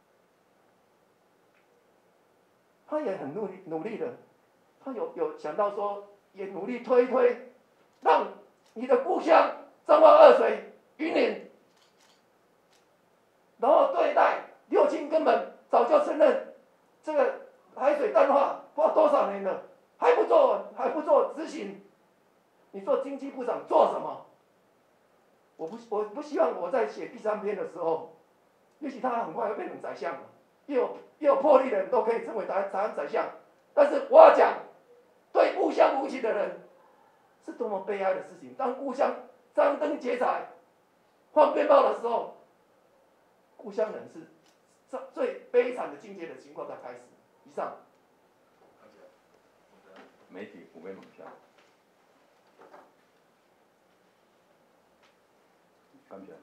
S6: 他也很努力努力的，他有有想到说，也努力推推，让你的故乡彰化二水云林，然后对待六轻根本早就承认这个海水淡化花多少年了，还不做还不做执行，你做经济部长做什么？我不我不希望我在写第三篇的时候，也许他很快会变成宰相了，越有越有魄力的人都可以成为台台湾宰相，但是我要讲，对故乡无情的人是多么悲哀的事情。当故乡张灯结彩、放鞭炮的时候，故乡人是最悲惨的境界的情况才开始。以上。
S1: 媒体有咩问题？感谢。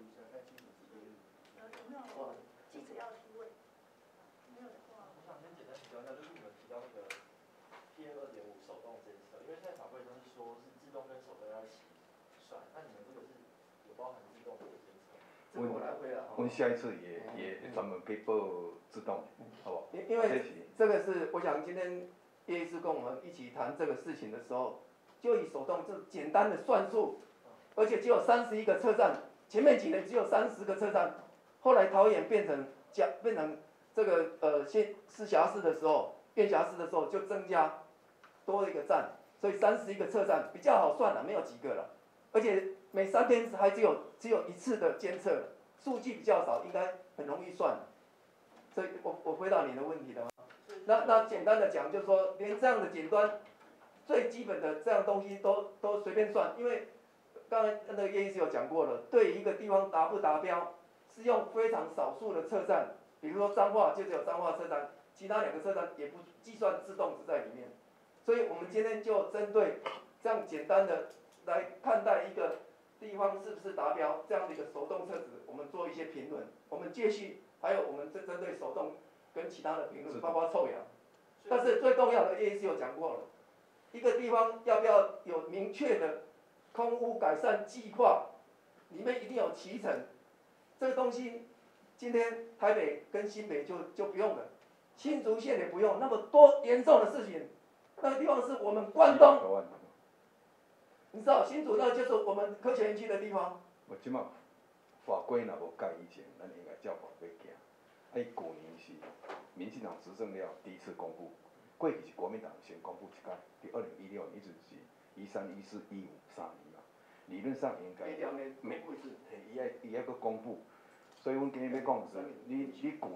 S2: 记者要提问，没有的话。
S7: 我想先简单提到一下，就是你们提到那个 P M 二点五手动监测，因为现在法规都是说是自动跟手动要一起算，那你们这个是有包含自动的监测？
S6: 这个我来回答。
S1: 我们下一次也也专门可以报自动，好不好？
S6: 因因为这个是我想今天叶医师跟我们一起谈这个事情的时候，就以手动这简单的算术，而且只有三十一个车站，前面几年只有三十个车站，后来桃园变成加变成这个呃县市辖市的时候，县辖市的时候就增加多了一个站，所以三十一个车站比较好算了，没有几个了，而且每三天还只有只有一次的监测，数据比较少，应该很容易算。所以我我回答你的问题了吗？那那简单的讲，就是说连这样的简单、最基本的这样东西都都随便算，因为刚才那个叶医师有讲过了，对一个地方达不达标，是用非常少数的车站，比如说彰化就只有彰化车站，其他两个车站也不计算自动值在里面。所以我们今天就针对这样简单的来看待一个地方是不是达标这样的一个手动测值，我们做一些评论。我们继续还有我们针针对手动跟其他的评论，包括臭氧。但是最重要的叶医师有讲过了，一个地方要不要有明确的空污改善计划，里面一定有期程。这个东西，今天台北跟新北就就不用了，新竹县也不用，那么多严重的事情，那个地方是我们关东，你知道新竹那就是我们科学园区的地方。
S1: 我即马法规若无改以前，咱应该照法规行。啊，伊去年是民进党执政了第一次公布，过去是国民党先公布一届，伫二零一六年一直是一三、一四、一五三年嘛。理论上应该每每伊爱伊爱个公布，所以阮今日要讲是，你你去年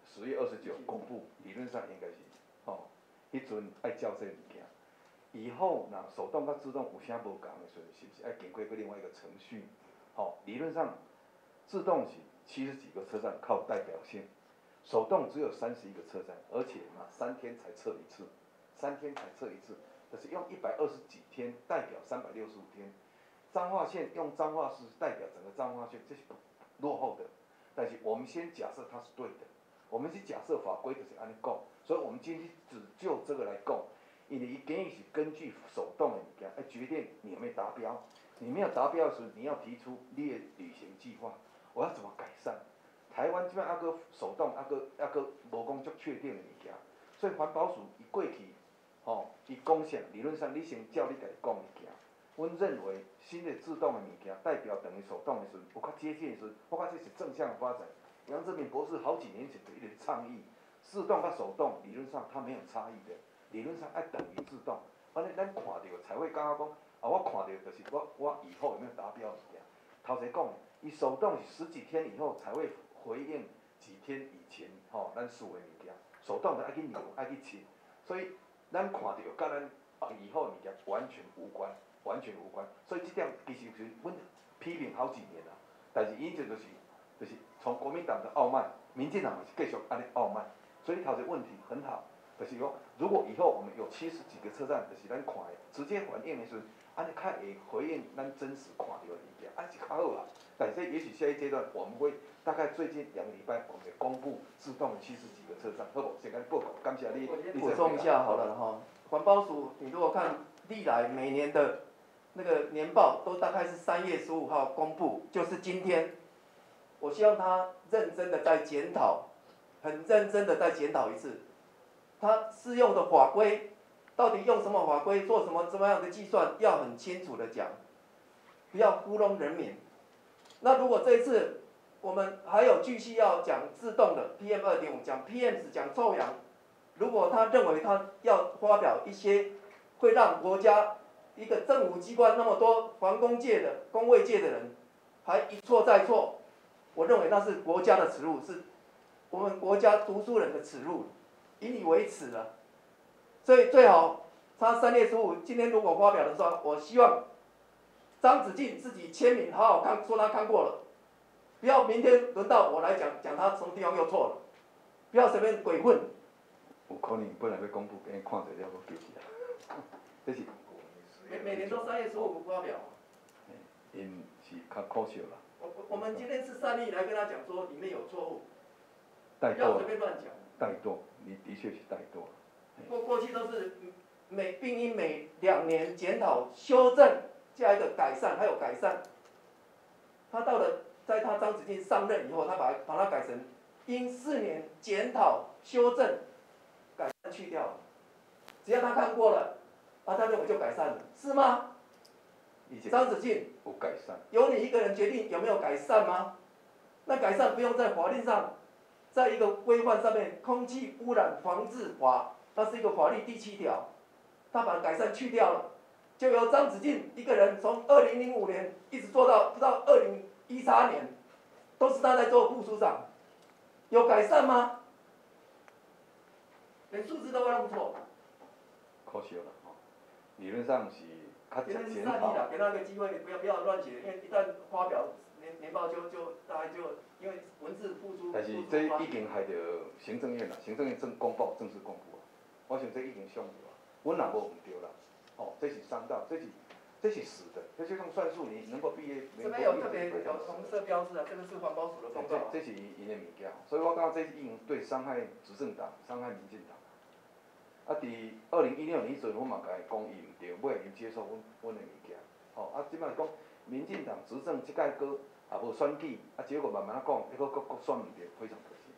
S1: 十月二十九公布，理论上应该是，吼，迄阵爱照这物件。以后那手动甲自动有啥无共的时候，是不是要经过另外一个程序？吼，理论上自动是七十几个车站靠代表性，手动只有三十一个车站，而且嘛三天才测一次，三天才测一次，就是用一百二十几天代表三百六十五天。彰化县用彰化市代表整个彰化县，这是落后的。但是我们先假设它是对的，我们是假设法规就是安尼讲，所以我们今天只就这个来讲，因为伊建议是根据手动的物件来决定你有没有达标。你没有达标的时候，你要提出你的旅行计划，我要怎么改善？台湾这边还个手动，还个还个无讲足确定的物件，所以环保署伊过去，吼，伊讲啥？理论上你先照你家己讲物件。阮认为新的自动的物件代表等于手动的时候，有较接近的时候，我感觉这是正向的发展。杨志明博士好几年前就一直倡议，自动甲手动理论上它没有差异的，理论上爱等于自动。反正咱看到才会感觉讲，啊，我看到就是我我以后有没有达标的物件。头先讲，伊手动是十几天以后才会回应几天以前吼、哦、咱输的物件，手动的爱去扭爱去切，所以咱看到甲咱啊以后的物件完全无关。完全无关，所以这点其实是阮批评好几年啦。但是以前就是就是从国民党的傲慢，民进党也是继续安尼傲慢，所以头个问题很好，就是讲如果以后我们有七十几个车站，就是咱看的直接反映的时候，安尼较会回应咱真实看到的物件，安是较好啊。但是也许下一阶段我们会大概最近两个礼拜，我们会公布自动的七十几个车站，好不？先跟你报告，感谢你。
S6: 我补充一下好了哈，环保署你如果看历来每年的那个年报都大概是三月十五号公布，就是今天。我希望他认真的再检讨，很认真的再检讨一次，他适用的法规到底用什么法规，做什么什么样的计算，要很清楚的讲，不要糊弄人民。那如果这一次我们还有继续要讲自动的 P M 二点五，讲 P M 讲臭氧，如果他认为他要发表一些会让国家一个政府机关那么多防工界的、工卫界的人还一错再错，我认为那是国家的耻辱，是我们国家读书人的耻辱，引以为耻了。所以最好他三月十五今天如果发表的时候，我希望张子静自己签名，好好看，说他看过了，不要明天轮到我来讲讲他什么地方又错了，不要随便鬼混。
S1: 有可能本来要公布，给人看者了，我记起来，这是。
S6: 每每年都三月十五发表。
S1: 因是较可笑啦。
S6: 我我们今天是善意来跟他讲说里面有错误，
S1: 怠
S6: 不要
S1: 惰
S6: 随便乱讲。
S1: 怠惰，你的确是怠惰。
S6: 过过去都是每并应每两年检讨修正，加一个改善，还有改善。他到了在他张子静上任以后，他把把它改成应四年检讨修正，改善去掉了。只要他看过了，啊，他认为就改善了，是吗？张子静，
S1: 有改善。
S6: 由你一个人决定有没有改善吗？那改善不用在法律上，在一个规范上面，《空气污染防治法》，那是一个法律第七条，他把改善去掉了，就由张子静一个人从二零零五年一直做到不到二零一三年，都是他在做副署长，有改善吗？连数字都会弄错。
S1: 可惜了吼，理论上是较
S6: 今天
S1: 检讨。
S6: 是善意的，给他一个机会，不要不要乱写，因为一旦发表年年报就就大概就因为文字付出。
S1: 但是这已经害着行政院啦，行政院正公报正式公布啊，我想这已经上去啊，阮也无唔对啦，哦，这是伤到，这是这是死的，这就用算术，你能够毕业。
S6: 这边有特别有红色标志啊，这个是环保署的公告。
S1: 这这是因的物件，所以我感觉这已经对伤害执政党、伤害民进党。啊，伫二零一六年时阵，我嘛甲伊讲伊毋对，尾伊接受阮阮的物件。吼、哦，啊，即摆讲民进党执政即届阁也无选举，啊，结果慢慢啊讲，迄个阁阁选毋对，非常可惜。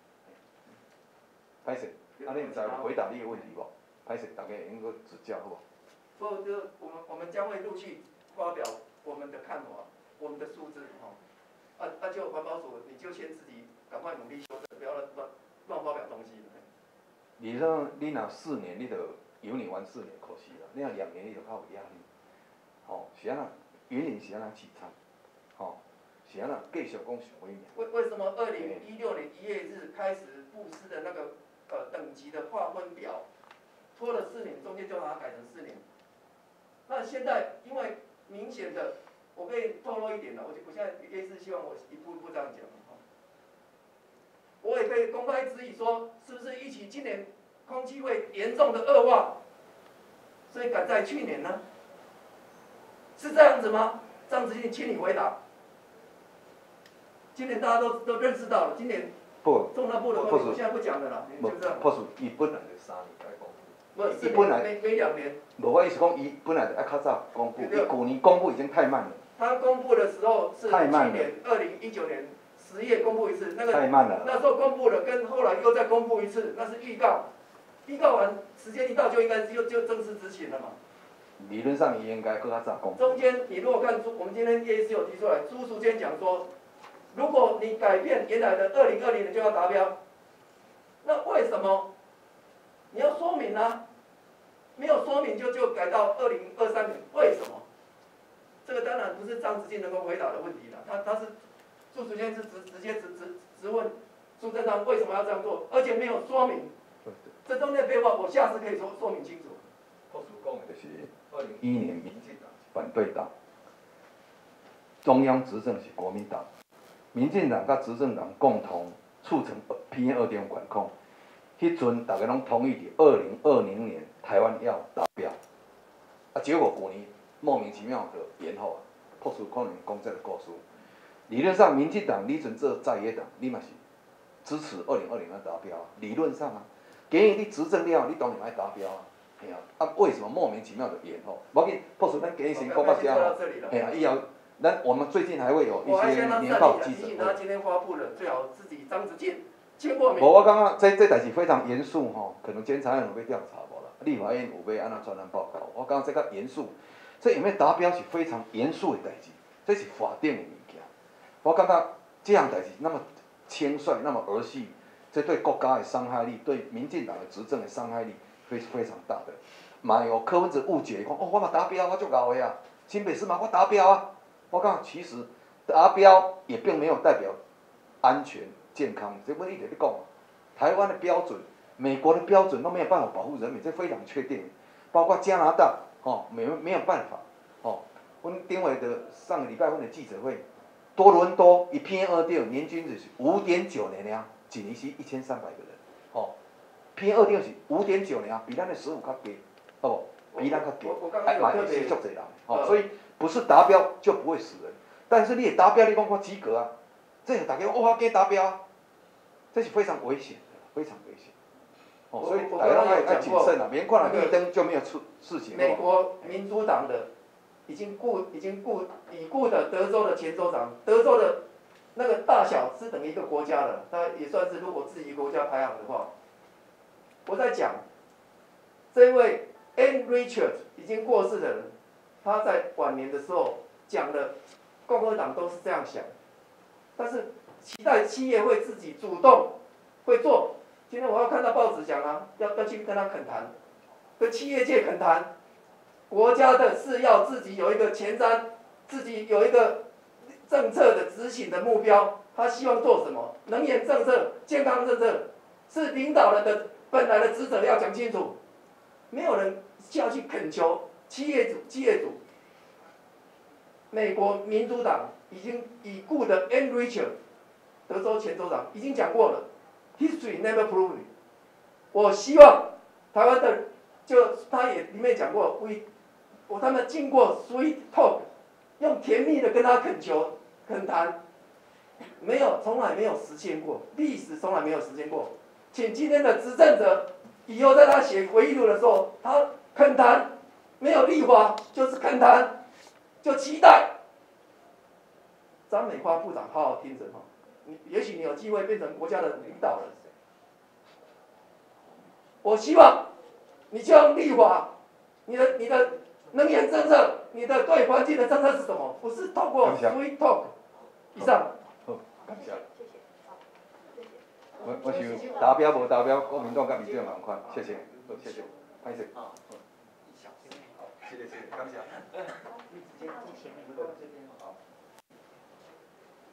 S1: 歹势，啊，你毋知有回答你的问题无？歹势，大家应该指教好无？
S6: 不，就我们我们将会陆续发表我们的看法，我们的数字哈。啊啊，就环保署，你就先自己赶快努力修正，不要乱乱乱发表东西。
S1: 你说你若四年，你就由你玩四年可惜了；你若两年，你就较有压力。吼、哦，是安那，云林是安那起餐，吼、哦， 是安那继续讲上尾命。
S6: 为为什么二零一六年一月日开始布施的那个呃等级的划分表，拖了四年，中间就把它改成四年？那现在因为明显的，我可以透露一点了，我我现在也是希望我一步一步这样讲。我也可以公开质疑说，是不是预期今年空气会严重的恶化，所以赶在去年呢？是这样子吗？张子静，请你回答。今年大家都都认识到了，今年中南部的问题，我现在不讲了啦，就这样。
S1: 不是，伊本来就三年该公布。
S6: 不，伊本来每每两年。
S1: 无，我意思讲，伊本来就爱较早公布，伊去年公布已经太慢了。
S6: 他公布的时候是去年二零一九年十月公布一次，那个
S1: 太慢了。
S6: 那时候公布了，跟后来又再公布一次，那是预告。预告完，时间一到就应该就就正式执行了嘛。
S1: 理论上，伊应该更较早公布。
S6: 中间，你如果看朱，我们今天叶医师有提出来，朱淑娟讲说，如果你改变原来的二零二零年就要达标，那为什么？你要说明啊，没有说明就就改到二零二三年，为什么？这个当然不是张子静能够回答的问题了，他他是朱淑娟是直直接直直直问苏贞昌为什么要这样做，而且没有说明，这中间废话我下次可以说说明清楚。
S1: 我所讲的就是二零一一年民进党是反对党，中央执政是国民党，民进党甲执政党共同促成 P M 二点五 管控。迄阵大家拢同意伫二零二零年台湾要达标，啊，结果去年莫名其妙就延后啊，迫使可能讲这个故事。理论上，民进党你阵做在野党，你嘛是支持二零二零要达标啊。理论上啊，给你你执政了，你当然爱达标啊。嘿啊，啊为什么莫名其妙就延后？无要紧，迫使咱给你先讲到这吼。嘿啊，以后咱我们最近还会有一些年报记者会。
S6: 他今天发布了，最好自己张子静。
S1: 无，我感觉这这代志非常严肃吼，可能检察院有要调查无啦，立法院有要安怎专案报告。我感觉这较严肃，这有没有达标是非常严肃的代志，这是法定的物件。我感觉这样代志那么轻率，那么儿戏，这对国家的伤害力，对民进党的执政的伤害力非非常大的。嘛有柯文哲误解，讲哦，我嘛达标，我足够的啊，新北市嘛我达标啊。我感觉其实达标也并没有代表安全。健康，这我一直在讲，台湾的标准、美国的标准都没有办法保护人民，这非常确定。包括加拿大，哦，没没有办法，哦，阮顶下的上个礼拜阮的记者会，多伦多一 P M 二点五年均值是五点九年呀，一年是一千三百个人，哦 ，P M 二点五是五点九年啊，比咱的十五较低，好不？比咱较低，哎，嘛也是足侪人，哦，所以不是达标就不会死人，但是你也达标，你讲我及格啊。这大家哇，给达标啊，这是非常危险的，非常危险。哦，所以大家要要谨慎啊，免看了绿灯就没有出事情。
S6: 美国民主党的已经故已经故已故的德州的前州长，德州的那个大小是等于一个国家了，他也算是如果自己国家排行的话，我在讲这位 Ann Richards 已经过世的人，他在晚年的时候讲了，共和党都是这样想。但是期待企业会自己主动会做。今天我要看到报纸讲啊，要要去跟他恳谈，跟企业界恳谈。国家的是要自己有一个前瞻，自己有一个政策的执行的目标。他希望做什么？能源政策、健康政策，是领导人的本来的职责要讲清楚。没有人要去恳求企业主、企业主。美国民主党。已经已故的 Ann Richards， 德州前州长已经讲过了 ，History never proved it。我希望台湾的，就他也里面讲过，we， 我他们经过 sweet talk， 用甜蜜的跟他恳求、恳谈，没有，从来没有实现过，历史从来没有实现过。请今天的执政者以后在他写回忆录的时候，他恳谈，没有立法就是恳谈，就期待。张美花部长，好好听着哈，你也许你有机会变成国家的领导人。我希望你就用立法，你的你的能源政策，你的对环境的政策是什么？不是透过 sweet talk。以上。
S1: 好，感谢。我我想达标无达标，国民党甲民进党同款，谢谢，好，谢谢，歹势。好，谢谢谢谢，感谢。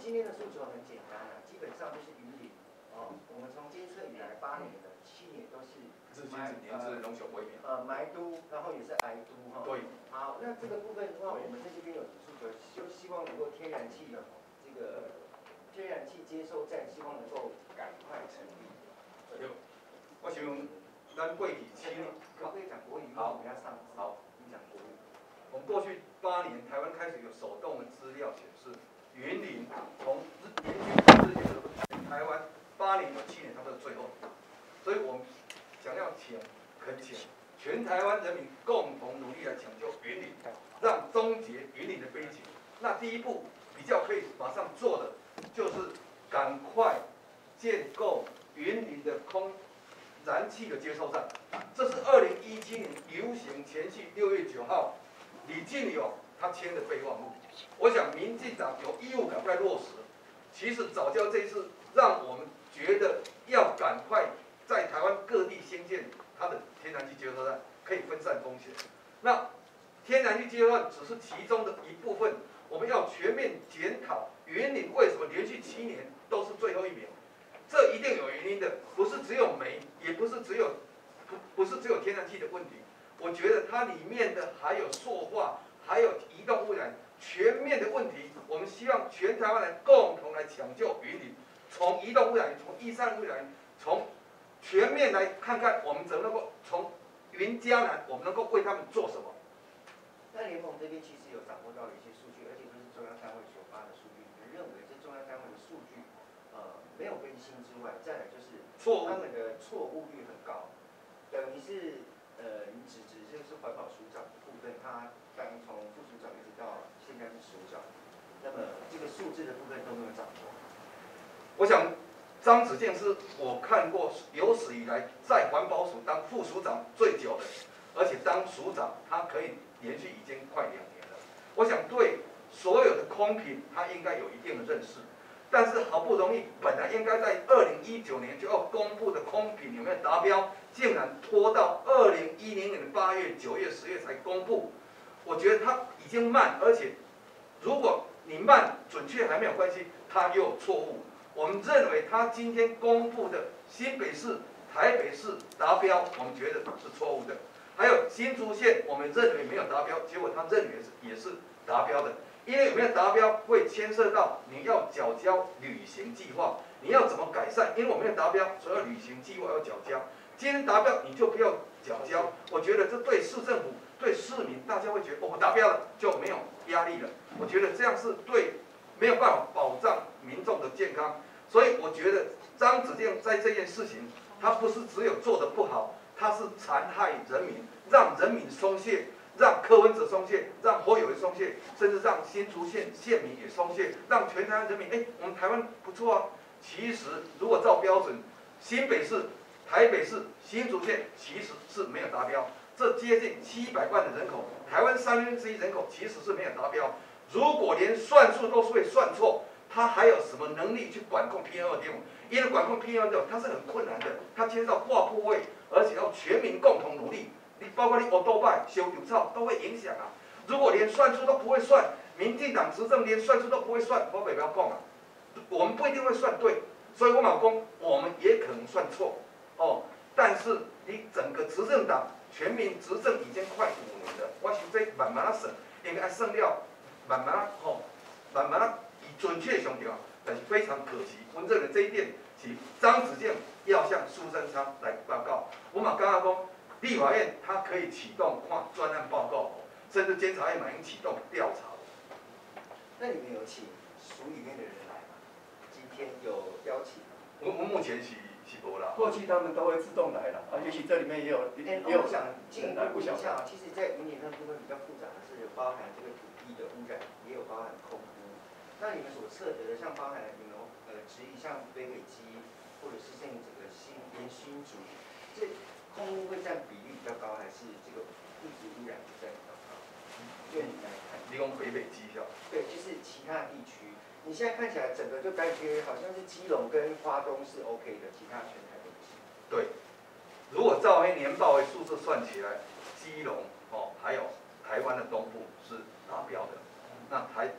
S8: 今天的诉求很简单啊，基本上就是云林哦，我们从监测以来八年的七年都是
S1: 埋年是龙雄为名。
S8: 呃埋都，然后也是挨都哈。
S1: 对。
S8: 好，那这个部分的话，我们在这边有提诉求，就希望能够天然气的这个天然气接收站，希望能够赶快成立。
S1: 对。我想咱过去七年，
S8: 可不可以讲国语？
S1: 好，
S8: 我们要上。
S1: 好，
S8: 你讲国语。
S1: 我们过去八年，台湾开始有手动的资料显示，云林从连续日月的台湾八年有七年，它都是最后。所以我们想要请恳请全台湾人民共同努力来抢救云林，让终结云林的悲情。那第一步比较可以马上做的，就是赶快建构云林的空燃气的接收站。这是二零一七年游行前夕六月九号。李进勇他签的备忘录，我想民进党有义务赶快落实。其实早教这一次让我们觉得要赶快在台湾各地兴建它的天然气接收站，可以分散风险。那天然气接收站只是其中的一部分，我们要全面检讨云林为什么连续七年都是最后一名，这一定有原因的，不是只有煤，也不是只有不不是只有天然气的问题。我觉得它里面的还有塑化，还有移动污染，全面的问题。我们希望全台湾人共同来抢救云林，从移动污染，从易散污染，从全面来看看我们怎么能够从云嘉南，我们能够为他们做什么。
S8: 那联盟这边其实有掌握到一些数据，而且都是中央单位所发的数据。你们认为这中央单位的数据，呃，没有更新之外，再来就是
S1: 错误，
S8: 他们的错误率很高，等于是。呃，你只只就是环保署长的部分，他刚从副署长一直到现在是署长，那么这个数字的部分都没有掌握。
S1: 我想张子健是我看过有史以来在环保署当副署长最久的，而且当署长他可以连续已经快两年了。我想对所有的空品他应该有一定的认识。但是好不容易，本来应该在二零一九年就要公布的空品有没有达标，竟然拖到二零一零年的八月、九月、十月才公布。我觉得它已经慢，而且如果你慢，准确还没有关系，它又有错误。我们认为它今天公布的新北市、台北市达标，我们觉得是错误的。还有新竹县，我们认为没有达标，结果他认为是也是达标的。因为有没有达标，会牵涉到你要缴交履行计划，你要怎么改善？因为我没有达标，所以要履行计划要缴交。今天达标，你就不要缴交。我觉得这对市政府、对市民，大家会觉得哦，达标了就没有压力了。我觉得这样是对没有办法保障民众的健康。所以我觉得张子健在这件事情，他不是只有做得不好，他是残害人民，让人民松懈。让柯文哲松懈，让侯友宜松懈，甚至让新竹县县民也松懈，让全台湾人民，哎，我们台湾不错啊。其实如果照标准，新北市、台北市、新竹县其实是没有达标，这接近七百万的人口，台湾三分之一人口其实是没有达标。如果连算数都是会算错，他还有什么能力去管控 P M 二点五？因为管控 P M 二点五它是很困难的，它牵涉到跨部位，而且要全民共同努力。你包括你欧多拜、修油草都会影响啊！如果连算数都不会算，民进党执政连算数都不会算，我北不要讲啊！我们不一定会算对，所以我老公我们也可能算错哦。但是你整个执政党全民执政已经快五年了，我想这慢慢啊算，应该算了，慢慢啊吼，慢慢啊以准确上调，但是非常可惜，我认为这一点是张子健要向苏贞昌来报告。我嘛刚刚讲。立法院它可以启动看专案报告，甚至监察院已经启动调查了。
S8: 那你们有请署里面的人来吗？今天有邀请吗？
S1: 我我目前是是无啦。
S6: 过去他们都会自动来了，啊，也许这里面也有也有。
S8: 我想进一步问一下，其实，在云林那部分比较复杂的是有包含这个土地的污染，也有包含空污。那你们所测得的，像包含你们呃质疑像北北基，或者是像这个新连新竹，这。空污会占比例比较高，还是这个物质污染占比较高？就你来看，
S1: 你讲北北基票？
S8: 对，就是其他地区。你现在看起来整个就感觉好像是基隆跟花东是 OK 的，其他全台都不行。
S1: 对，如果照黑年报的数字算起来，基隆哦，还有台湾的东部是达标的。那台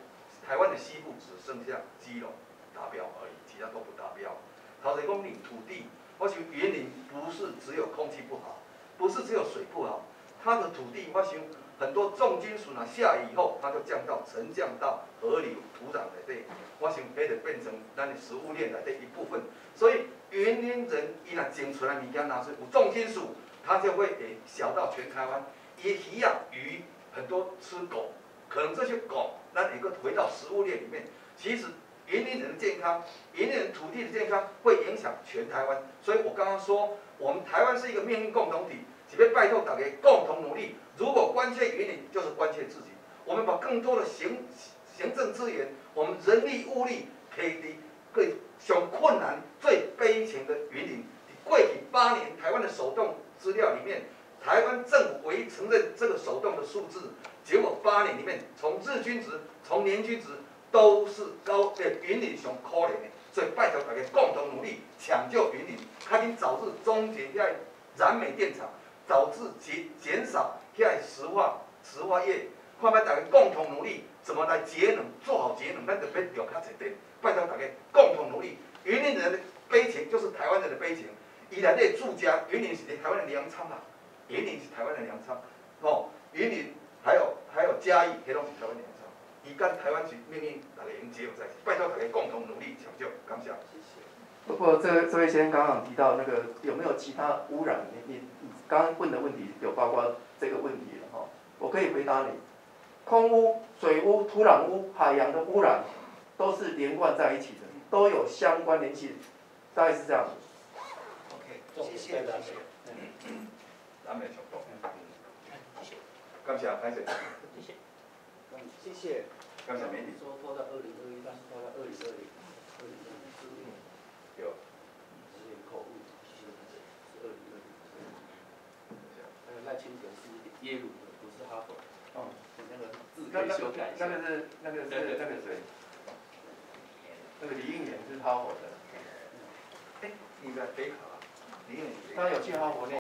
S1: 台湾的西部只剩下基隆达标而已，其他都不达标。头先讲领土地，我想云林不是只有空气不好，不是只有水不好，它的土地我想很多重金属呢下雨以后，它就降到沉降到河流土壤内底，我想迄就变成咱的食物链内底一部分。所以云林人伊若种出来物件拿出有重金属，它就会诶小到全台湾。伊鱼啊鱼很多吃狗，可能这些狗咱能够回到食物链里面。其实云林人的健康，云林人土地的健康会影响全台湾。所以我刚刚说，我们台湾是一个命运共同体，只要拜托大家共同努力。如果关切云林，就是关切自己。我们把更多的行行政资源，我们人力物力，可以伫最上困难、最悲情的云林。过去八年台湾的手动资料里面，台湾政府唯一承认这个手动的数字，结果八年里面，从日均值、从年均值都是高，诶，云林上可怜的。所以拜托大家共同努力，抢救云林，赶紧早日终结遐燃煤电厂，导致减减少遐石化石化业。看摆大家共同努力，怎么来节能？做好节能，咱就要用较侪电。拜托大家共同努力。云林人的悲情就是台湾人的悲情。伊内底住家，云林是台湾的粮仓啊，云林是台湾的粮仓。哦，云林还有还有嘉义，迄拢是台湾粮仓。伊跟台湾是命运，大家应结合在一起。拜托大家共同努力抢救，感谢。谢谢。
S6: 不过这这位先生刚刚提到那个有没有其他污染？你你你刚刚问的问题有包括这个问题了哈，我可以回答你。空污、水污、土壤污、海洋的污染，都是连贯在一起的，都有相关联性，大概是这样。
S8: OK， 谢谢。
S1: 南美上多。感谢，感谢。
S8: 谢谢。谢谢。
S1: 感谢美女。
S4: 说拖到二零二一，但是拖到二零二零，二零二零是
S1: 有。
S4: 有点口误，是是二零二零。还有赖清德是耶鲁的，不是哈佛。哦。那个字可以修改一下。
S6: 那个是那个是那个谁？那个李应元是哈佛的。
S1: 哎，你在北卡？李应元。
S6: 他有去哈佛念。